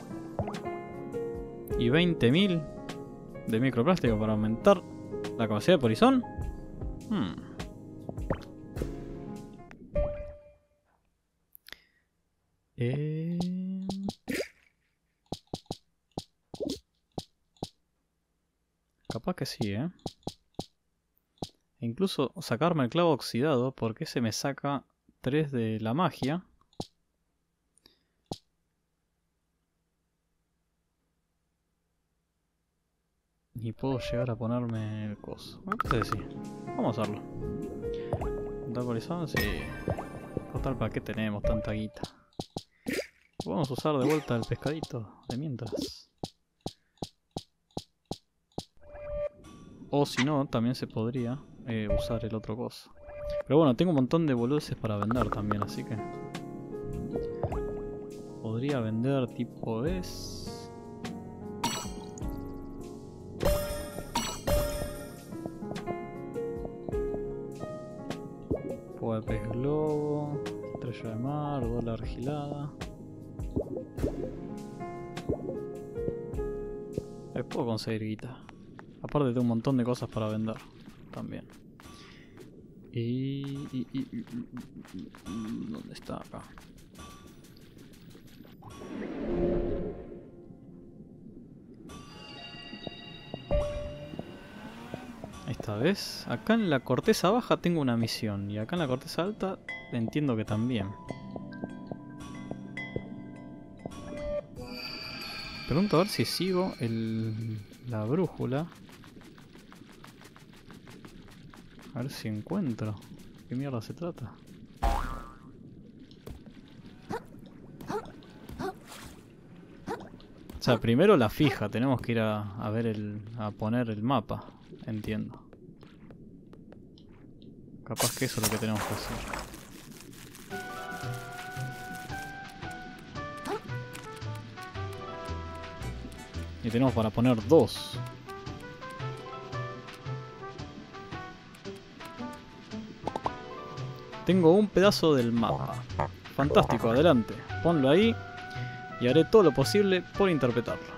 Y 20.000 de microplástico para aumentar la capacidad de polizón. Capaz que sí, Incluso sacarme el clavo oxidado, porque ese me saca 3 de la magia. Y puedo llegar a ponerme el coso. Me parece que sí. Vamos a hacerlo. ¿Contar polizón? Sí. Total, ¿para qué tenemos tanta guita? Vamos a usar de vuelta el pescadito de mientras. O si no, también se podría usar el otro coso. Pero bueno, tengo un montón de boludeces para vender también, así que... podría vender tipo es... fuego de pez globo, estrella de mar, dólar gilada... puedo conseguir guita. Aparte tengo un montón de cosas para vender también. ¿Dónde está acá? Esta vez, acá en la corteza baja tengo una misión. Y acá en la corteza alta entiendo que también. Pregunto a ver si sigo la brújula. A ver si encuentro. ¿Qué mierda se trata? O sea, primero la fija. Tenemos que ir a ver a poner el mapa. Entiendo. Capaz que eso es lo que tenemos que hacer. Y tenemos para poner 2. Tengo un pedazo del mapa. Fantástico, adelante. Ponlo ahí y haré todo lo posible por interpretarlo.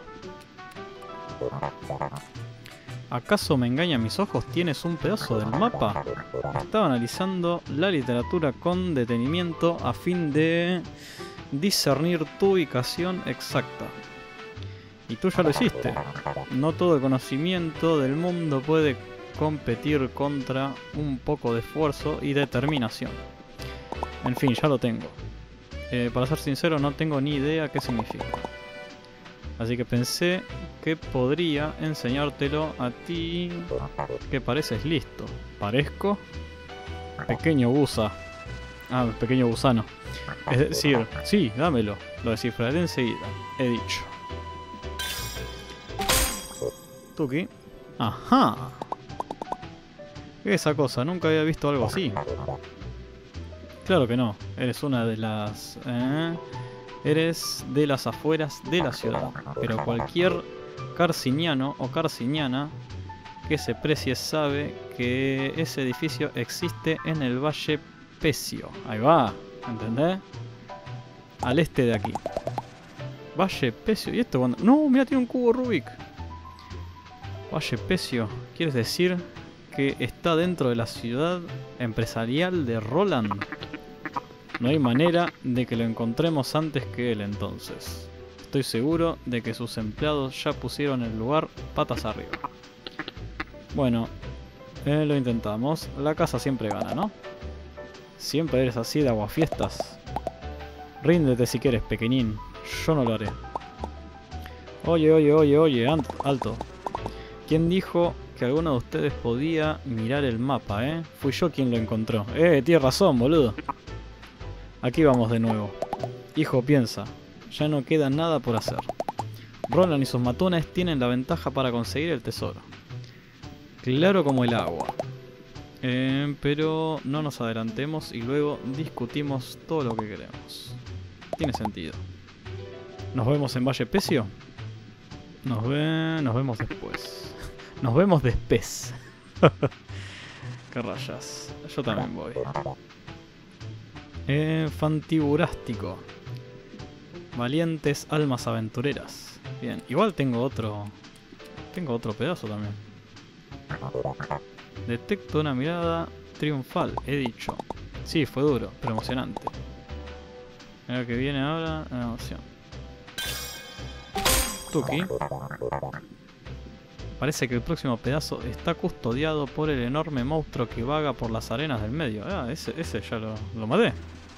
¿Acaso me engañan mis ojos? ¿Tienes un pedazo del mapa? Estaba analizando la literatura con detenimiento a fin de discernir tu ubicación exacta. Y tú ya lo hiciste. No todo el conocimiento del mundo puede competir contra un poco de esfuerzo y determinación. En fin, ya lo tengo. Para ser sincero, no tengo ni idea qué significa. Así que pensé que podría enseñártelo a ti, que pareces listo. ¿Parezco? Pequeño gusa. Pequeño gusano. Es decir, sí, dámelo. Lo descifraré enseguida. He dicho. Tuki. Ajá. ¿Qué es esa cosa? Nunca había visto algo así. Claro que no. Eres una de las... Eres de las afueras de la ciudad. Pero cualquier carciniano o carciniana que se precie sabe que ese edificio existe en el Valle Pecio. Ahí va. ¿Entendés? Al este de aquí. Valle Pecio. ¿Y esto cuando...? No, mira, tiene un cubo Rubik. Valle Pecio. ¿Quieres decir que está dentro de la ciudad empresarial de Roland? No hay manera de que lo encontremos antes que él, entonces. Estoy seguro de que sus empleados ya pusieron el lugar patas arriba. Bueno, lo intentamos. La casa siempre gana, ¿no? Siempre eres así de aguafiestas. Ríndete si quieres, pequeñín. Yo no lo haré. Oye, alto. ¿Quién dijo que alguno de ustedes podía mirar el mapa, Fui yo quien lo encontró. Tienes razón, boludo. Aquí vamos de nuevo. Hijo, piensa. Ya no queda nada por hacer. Roland y sus matones tienen la ventaja para conseguir el tesoro. Claro como el agua. Pero no nos adelantemos y luego discutimos todo lo que queremos. Tiene sentido. ¿Nos vemos en Valle Pecio? Nos vemos después. Nos vemos después. Qué rayas. Yo también voy. Fantiburástico. Valientes almas aventureras. Bien, igual tengo otro pedazo también. Detecto una mirada triunfal, he dicho. Sí, fue duro, pero emocionante. Mira que viene ahora la emoción. Tuki. Parece que el próximo pedazo está custodiado por el enorme monstruo que vaga por las arenas del medio. Ah, ese ya lo maté.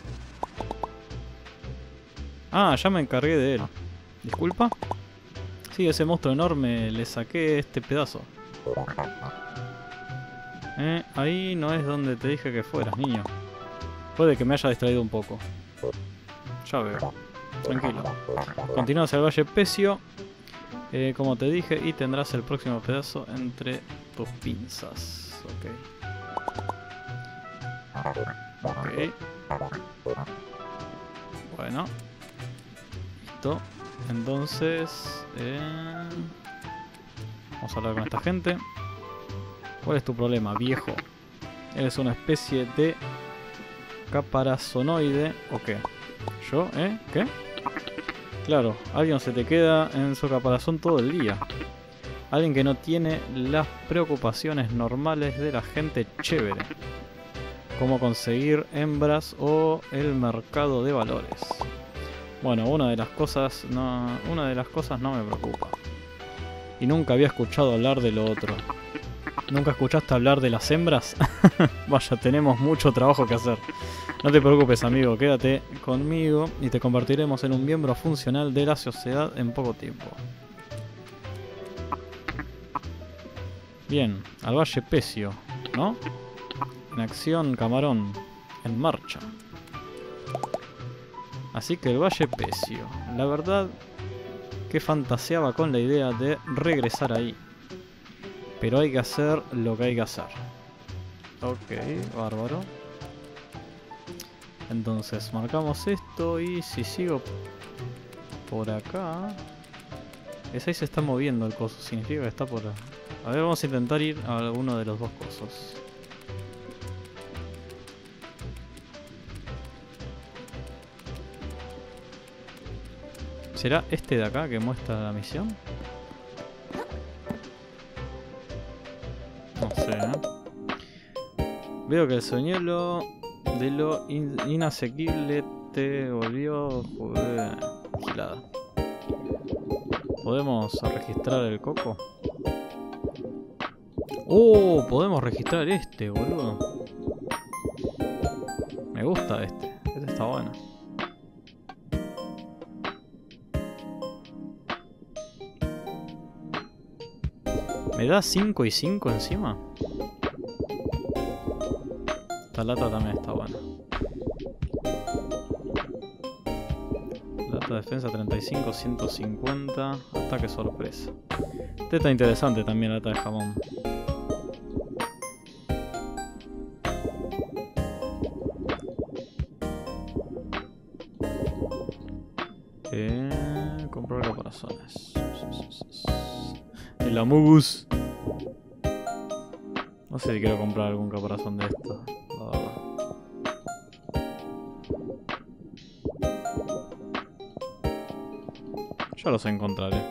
Ah, ya me encargué de él. ¿Disculpa? Sí, ese monstruo enorme le saqué este pedazo. Ahí no es donde te dije que fueras, niño. Puede que me haya distraído un poco. Ya veo. Tranquilo. Continúa hacia el Valle Pecio, como te dije, y tendrás el próximo pedazo entre tus pinzas. Ok. Bueno. Listo. Entonces... vamos a hablar con esta gente. ¿Cuál es tu problema, viejo? ¿Eres una especie de caparazonoide o qué? ¿Yo? ¿Qué? Claro, alguien se te queda en su caparazón todo el día. Alguien que no tiene las preocupaciones normales de la gente chévere. Como conseguir hembras o el mercado de valores. Bueno, una de las cosas no me preocupa. Y nunca había escuchado hablar de lo otro. ¿Nunca escuchaste hablar de las hembras? Vaya, tenemos mucho trabajo que hacer. No te preocupes, amigo, quédate conmigo y te convertiremos en un miembro funcional de la sociedad en poco tiempo. Bien, al Valle Pecio, ¿no? En acción, camarón. En marcha. Así que el Valle Pecio. La verdad que fantaseaba con la idea de regresar ahí. Pero hay que hacer lo que hay que hacer. Ok, bárbaro. Entonces marcamos esto y si sigo por acá... Ese ahí se está moviendo el coso, significa que está por... A ver, vamos a intentar ir a alguno de los dos cosos. ¿Será este de acá que muestra la misión? No sé, Veo que el señuelo de lo inasequible te volvió gilada. ¿Podemos registrar el coco? ¡Oh! Podemos registrar este, boludo. Me gusta este. Este está bueno. ¿Me da 5 y 5 encima? Esta lata también está buena. Lata de defensa 35, 150. Ataque sorpresa. Esta está interesante también, lata de jamón. Comprar caparazones. El Amogus. No sé si quiero comprar algún caparazón de estos. Ya los encontraré.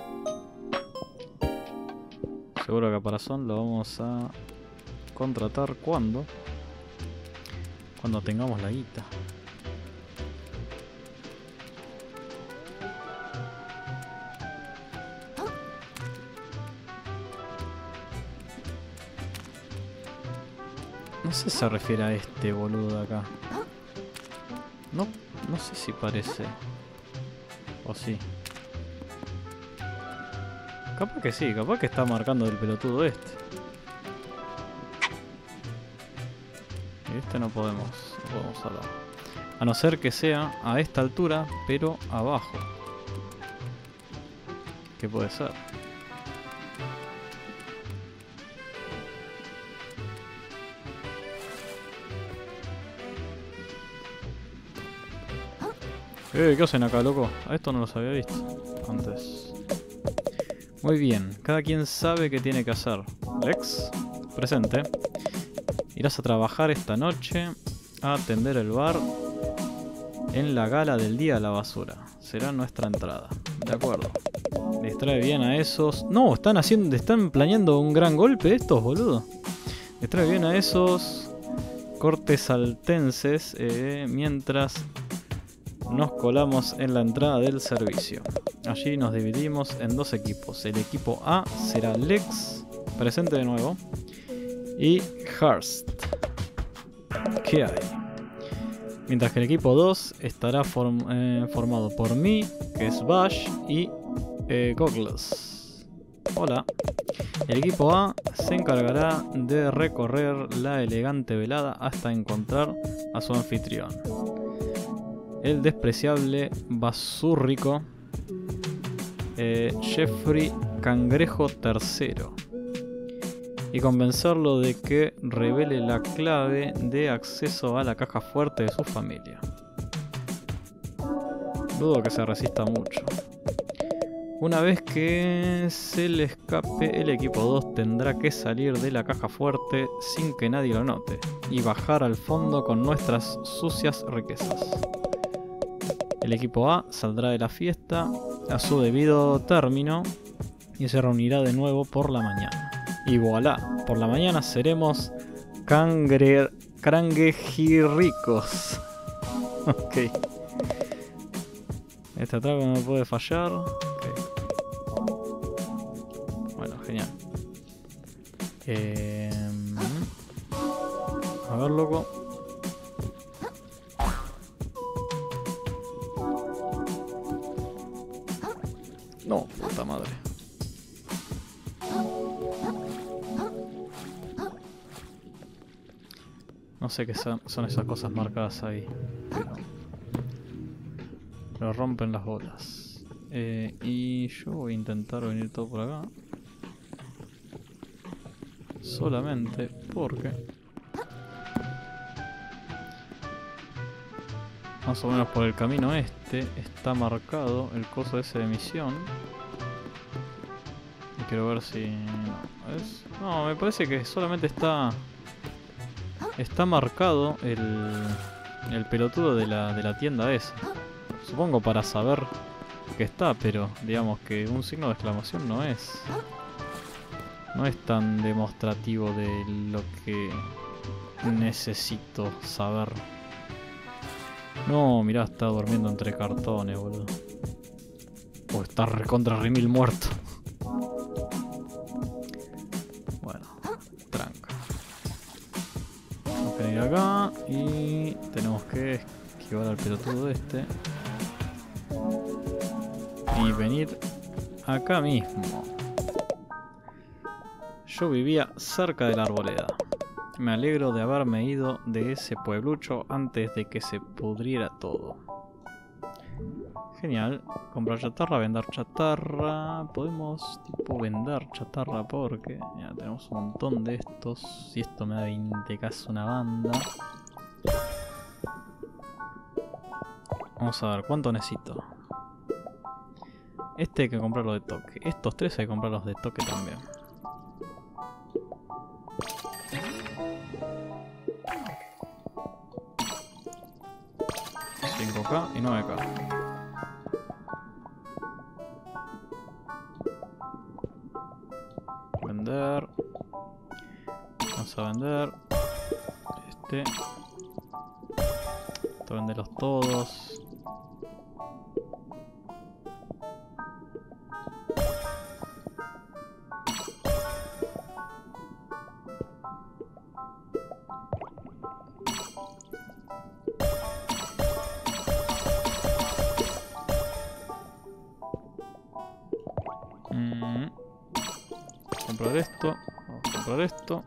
Seguro que caparazón lo vamos a contratar cuando tengamos la guita. No sé si se refiere a este boludo de acá. No, no sé si parece. O sí. Capaz que sí, capaz que está marcando el pelotudo este. Y este no podemos hablar. A no ser que sea a esta altura, pero abajo. ¿Qué puede ser? ¿Qué hacen acá, loco? A esto no los había visto antes. Muy bien, cada quien sabe qué tiene que hacer. Lex, presente. Irás a trabajar esta noche, a atender el bar en la gala del Día de la Basura. Será nuestra entrada. De acuerdo. Distrae bien a esos... No, están planeando un gran golpe estos, boludo. Distrae bien a esos cortes saltenses mientras nos colamos en la entrada del servicio. Allí nos dividimos en dos equipos. El equipo A será Lex, presente de nuevo, y Hurst. ¿Qué hay? Mientras que el equipo 2 estará formado por mí, que es Bash, y Goggles. Hola. El equipo A se encargará de recorrer la elegante velada hasta encontrar a su anfitrión, el despreciable basúrrico Jeffrey Cangrejo III, y convencerlo de que revele la clave de acceso a la caja fuerte de su familia. Dudo que se resista mucho. Una vez que se le escape, el equipo 2 tendrá que salir de la caja fuerte sin que nadie lo note y bajar al fondo con nuestras sucias riquezas. El equipo A saldrá de la fiesta a su debido término y se reunirá de nuevo por la mañana. Y voilà, por la mañana seremos cangrejirricos. Ok. Este atraco no puede fallar. Okay. Bueno, genial. A ver, loco. No, puta madre. No sé qué son esas cosas marcadas ahí. Pero rompen las bolas. Y yo voy a intentar venir todo por acá. Solamente porque... más o menos por el camino este está marcado el coso ese de misión. Y quiero ver si... no, ¿es? No, me parece que solamente está marcado el pelotudo de la tienda esa. Supongo para saber que está, pero digamos que un signo de exclamación no es tan demostrativo de lo que necesito saber. No, mirá, está durmiendo entre cartones, boludo. O está recontra remil muerto. Bueno, tranca. Tenemos que venir acá y tenemos que esquivar al pelotudo este. Y venir acá mismo. Yo vivía cerca de la arboleda. Me alegro de haberme ido de ese pueblucho antes de que se pudriera todo. Genial. Comprar chatarra, vender chatarra. Podemos tipo vender chatarra porque ya tenemos un montón de estos. Y esto me da 20k una banda. Vamos a ver, ¿cuánto necesito? Este hay que comprarlo de toque. Estos tres hay que comprarlos de toque también. 5k y 9k. Vender. Vamos a vender. Este. Esto venderlos todos. comprar esto. Vamos a comprar esto.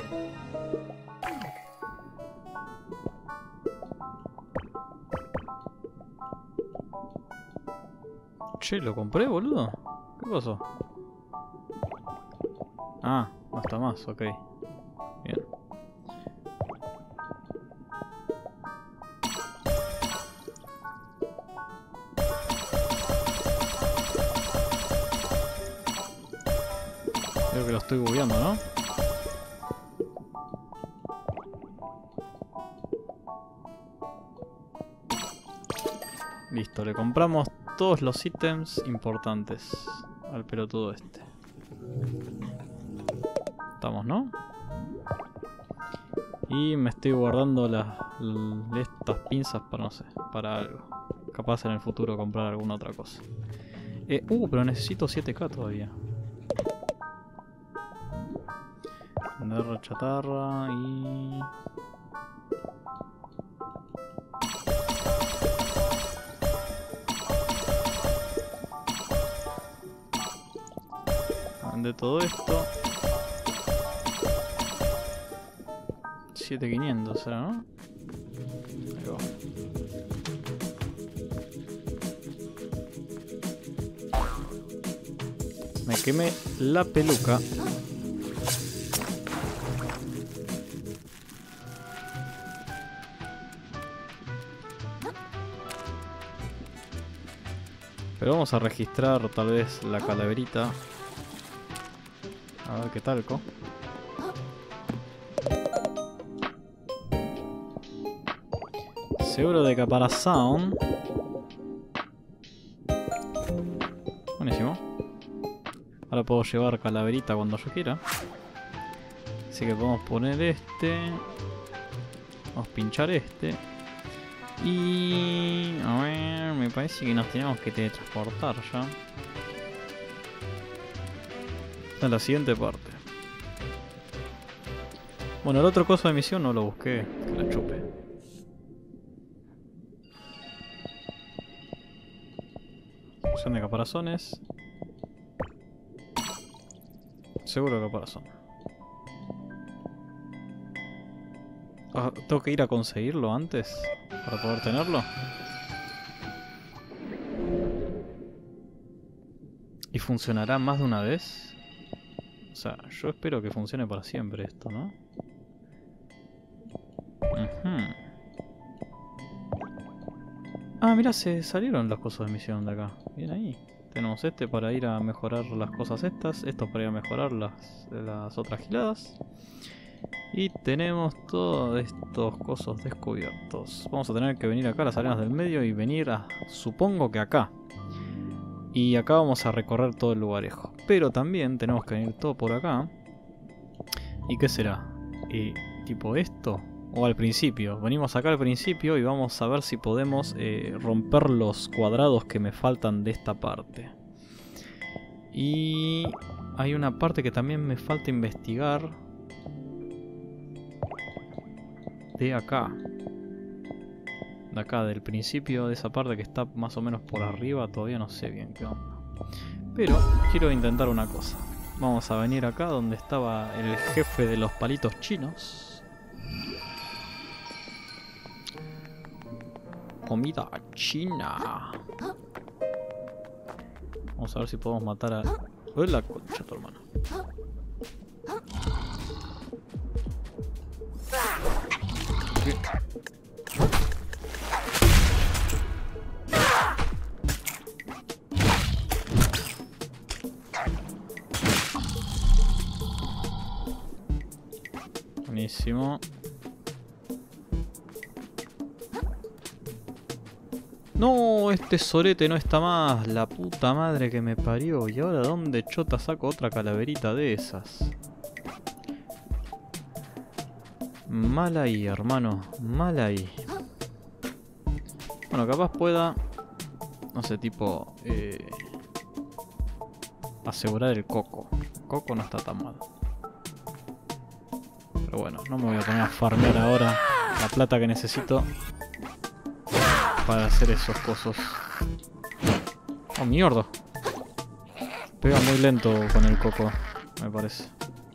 Che, ¿lo compré, boludo? ¿Qué pasó? Ah, no está más, ok. Bien. Creo que lo estoy bugueando, ¿no? Listo, le compramos todos los ítems importantes al pelotudo este. Estamos, ¿no? Y me estoy guardando estas pinzas para, no sé, para algo. Capaz en el futuro comprar alguna otra cosa. Pero necesito 7K todavía. Vender chatarra y... de todo esto 7500 será, ¿no? Ahí va. Me quemé la peluca. Pero vamos a registrar tal vez la calaverita. A ver qué talco. Seguro de caparazón. Buenísimo. Ahora puedo llevar calaverita cuando yo quiera. Así que podemos poner este. Vamos a pinchar este. Y... a ver, me parece que nos tenemos que teletransportar ya. A la siguiente parte. Bueno, el otro coso de misión no lo busqué, que la chupe. Opción de caparazones. Seguro de caparazón. Ah, ¿tengo que ir a conseguirlo antes? Para poder tenerlo. ¿Y funcionará más de una vez? O sea, yo espero que funcione para siempre esto, ¿no? Ah, mira, se salieron las cosas de misión de acá. Bien ahí. Tenemos este para ir a mejorar las cosas estas. Esto para ir a mejorar las otras giladas. Y tenemos todos estos cosos descubiertos. Vamos a tener que venir acá a las arenas del medio y venir a... supongo que acá. Y acá vamos a recorrer todo el lugarejo. Pero también tenemos que venir todo por acá. ¿Y qué será? ¿Tipo esto? O al principio. Venimos acá al principio y vamos a ver si podemos romper los cuadrados que me faltan de esta parte. Y hay una parte que también me falta investigar. De acá. De acá, del principio de esa parte que está más o menos por arriba. Todavía no sé bien qué onda. Pero quiero intentar una cosa. Vamos a venir acá donde estaba el jefe de los palitos chinos. Comida china. Vamos a ver si podemos matar a... ¡Uy, la concha, tu hermano! Buenísimo. No, este sorete no está más. La puta madre que me parió. ¿Y ahora dónde chota saco otra calaverita de esas? Mal ahí, hermano. Mal ahí. Bueno, capaz pueda... no sé, tipo... asegurar el coco. El coco no está tan mal. Pero bueno, no me voy a poner a farmear ahora la plata que necesito para hacer esos cosos. Oh, mierda. Pega muy lento con el coco. me parece.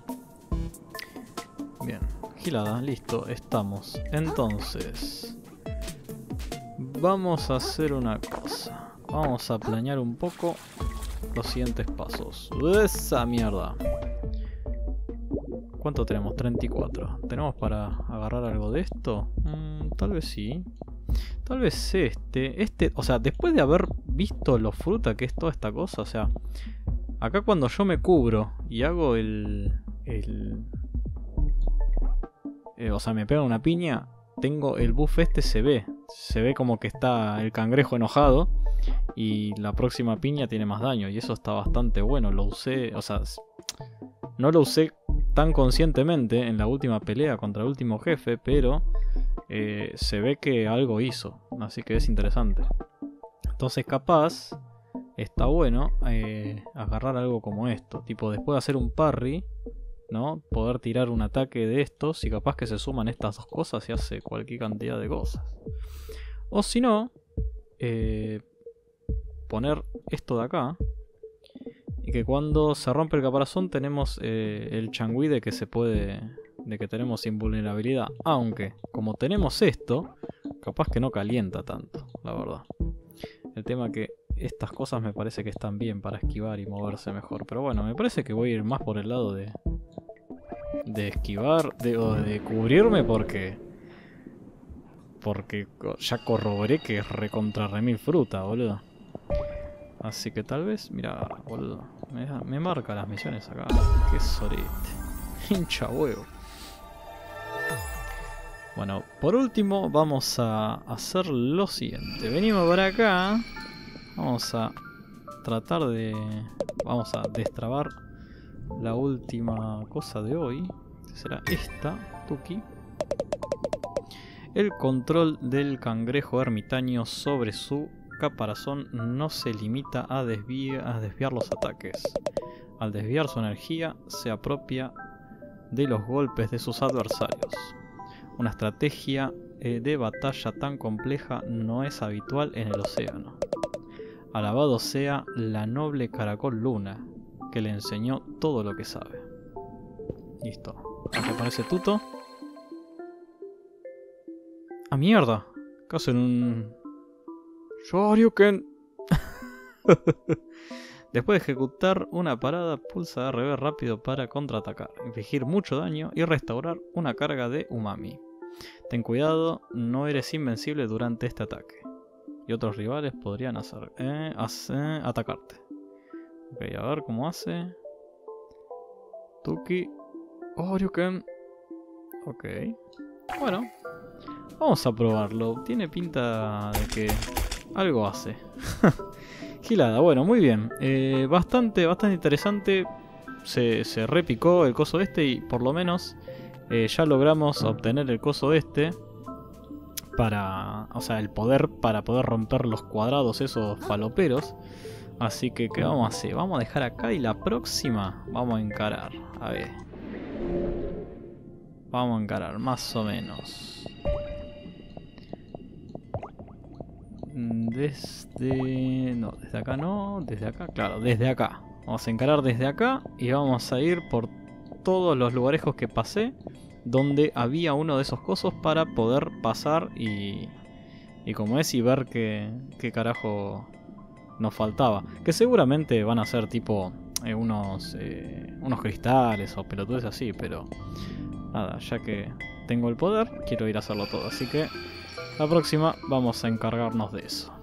Bien, gilada, listo, estamos. Entonces, vamos a hacer una cosa. Vamos a planear un poco los siguientes pasos. ¡Esa mierda! ¿Cuánto tenemos? 34. ¿Tenemos para agarrar algo de esto? Tal vez sí. Tal vez este, o sea, después de haber visto lo fruta que es toda esta cosa, o sea, acá cuando yo me cubro y hago o sea, me pega una piña, tengo el buff este, se ve como que está el cangrejo enojado y la próxima piña tiene más daño y eso está bastante bueno. Lo usé, o sea, no lo usé tan conscientemente en la última pelea contra el último jefe, pero se ve que algo hizo, así que es interesante. Entonces capaz está bueno agarrar algo como esto, tipo después de hacer un parry, ¿no? Poder tirar un ataque de estos y capaz que se suman estas dos cosas y hace cualquier cantidad de cosas. O si no, poner esto de acá y que cuando se rompe el caparazón tenemos el changui de que se puede, de que tenemos invulnerabilidad, aunque como tenemos esto, capaz que no calienta tanto, la verdad. El tema que estas cosas me parece que están bien para esquivar y moverse mejor, pero bueno, me parece que voy a ir más por el lado de esquivar, o de cubrirme porque ya corroboré que es recontra remil fruta, boludo. Así que tal vez, mira, boludo, me marca las misiones acá. Qué sorete. Hincha huevo. Bueno, por último vamos a hacer lo siguiente. Venimos por acá. Vamos a tratar de... Vamos a destrabar la última cosa de hoy. Será esta, Tuki. El control del cangrejo ermitaño sobre su caparazón no se limita a desviar los ataques. Al desviar su energía, se apropia de los golpes de sus adversarios. Una estrategia de batalla tan compleja no es habitual en el océano. Alabado sea la noble caracol Luna, que le enseñó todo lo que sabe. Listo. ¿Qué parece Tuto? ¡Ah, mierda! ¿Acaso en un... Shoryuken? Después de ejecutar una parada, pulsa RB rápido para contraatacar, infligir mucho daño y restaurar una carga de umami. Ten cuidado, no eres invencible durante este ataque. Y otros rivales podrían atacarte. Ok, a ver cómo hace. Tuki. Shoryuken. Ok. Bueno. Vamos a probarlo. Tiene pinta de que algo hace. Gilada, bueno, muy bien. Bastante interesante. Se repicó el coso este y por lo menos ya logramos obtener el coso este. O sea, el poder para poder romper los cuadrados esos faloperos. Así que, ¿qué vamos a hacer? Vamos a dejar acá y la próxima vamos a encarar. A ver. Vamos a encarar, más o menos. No, desde acá no, desde acá, claro, desde acá. Vamos a encarar desde acá y vamos a ir por todos los lugarejos que pasé donde había uno de esos cosos para poder pasar y como es y ver qué carajo nos faltaba. Que seguramente van a ser tipo unos cristales o pelotudes así, pero nada, ya que tengo el poder, quiero ir a hacerlo todo. Así que la próxima vamos a encargarnos de eso.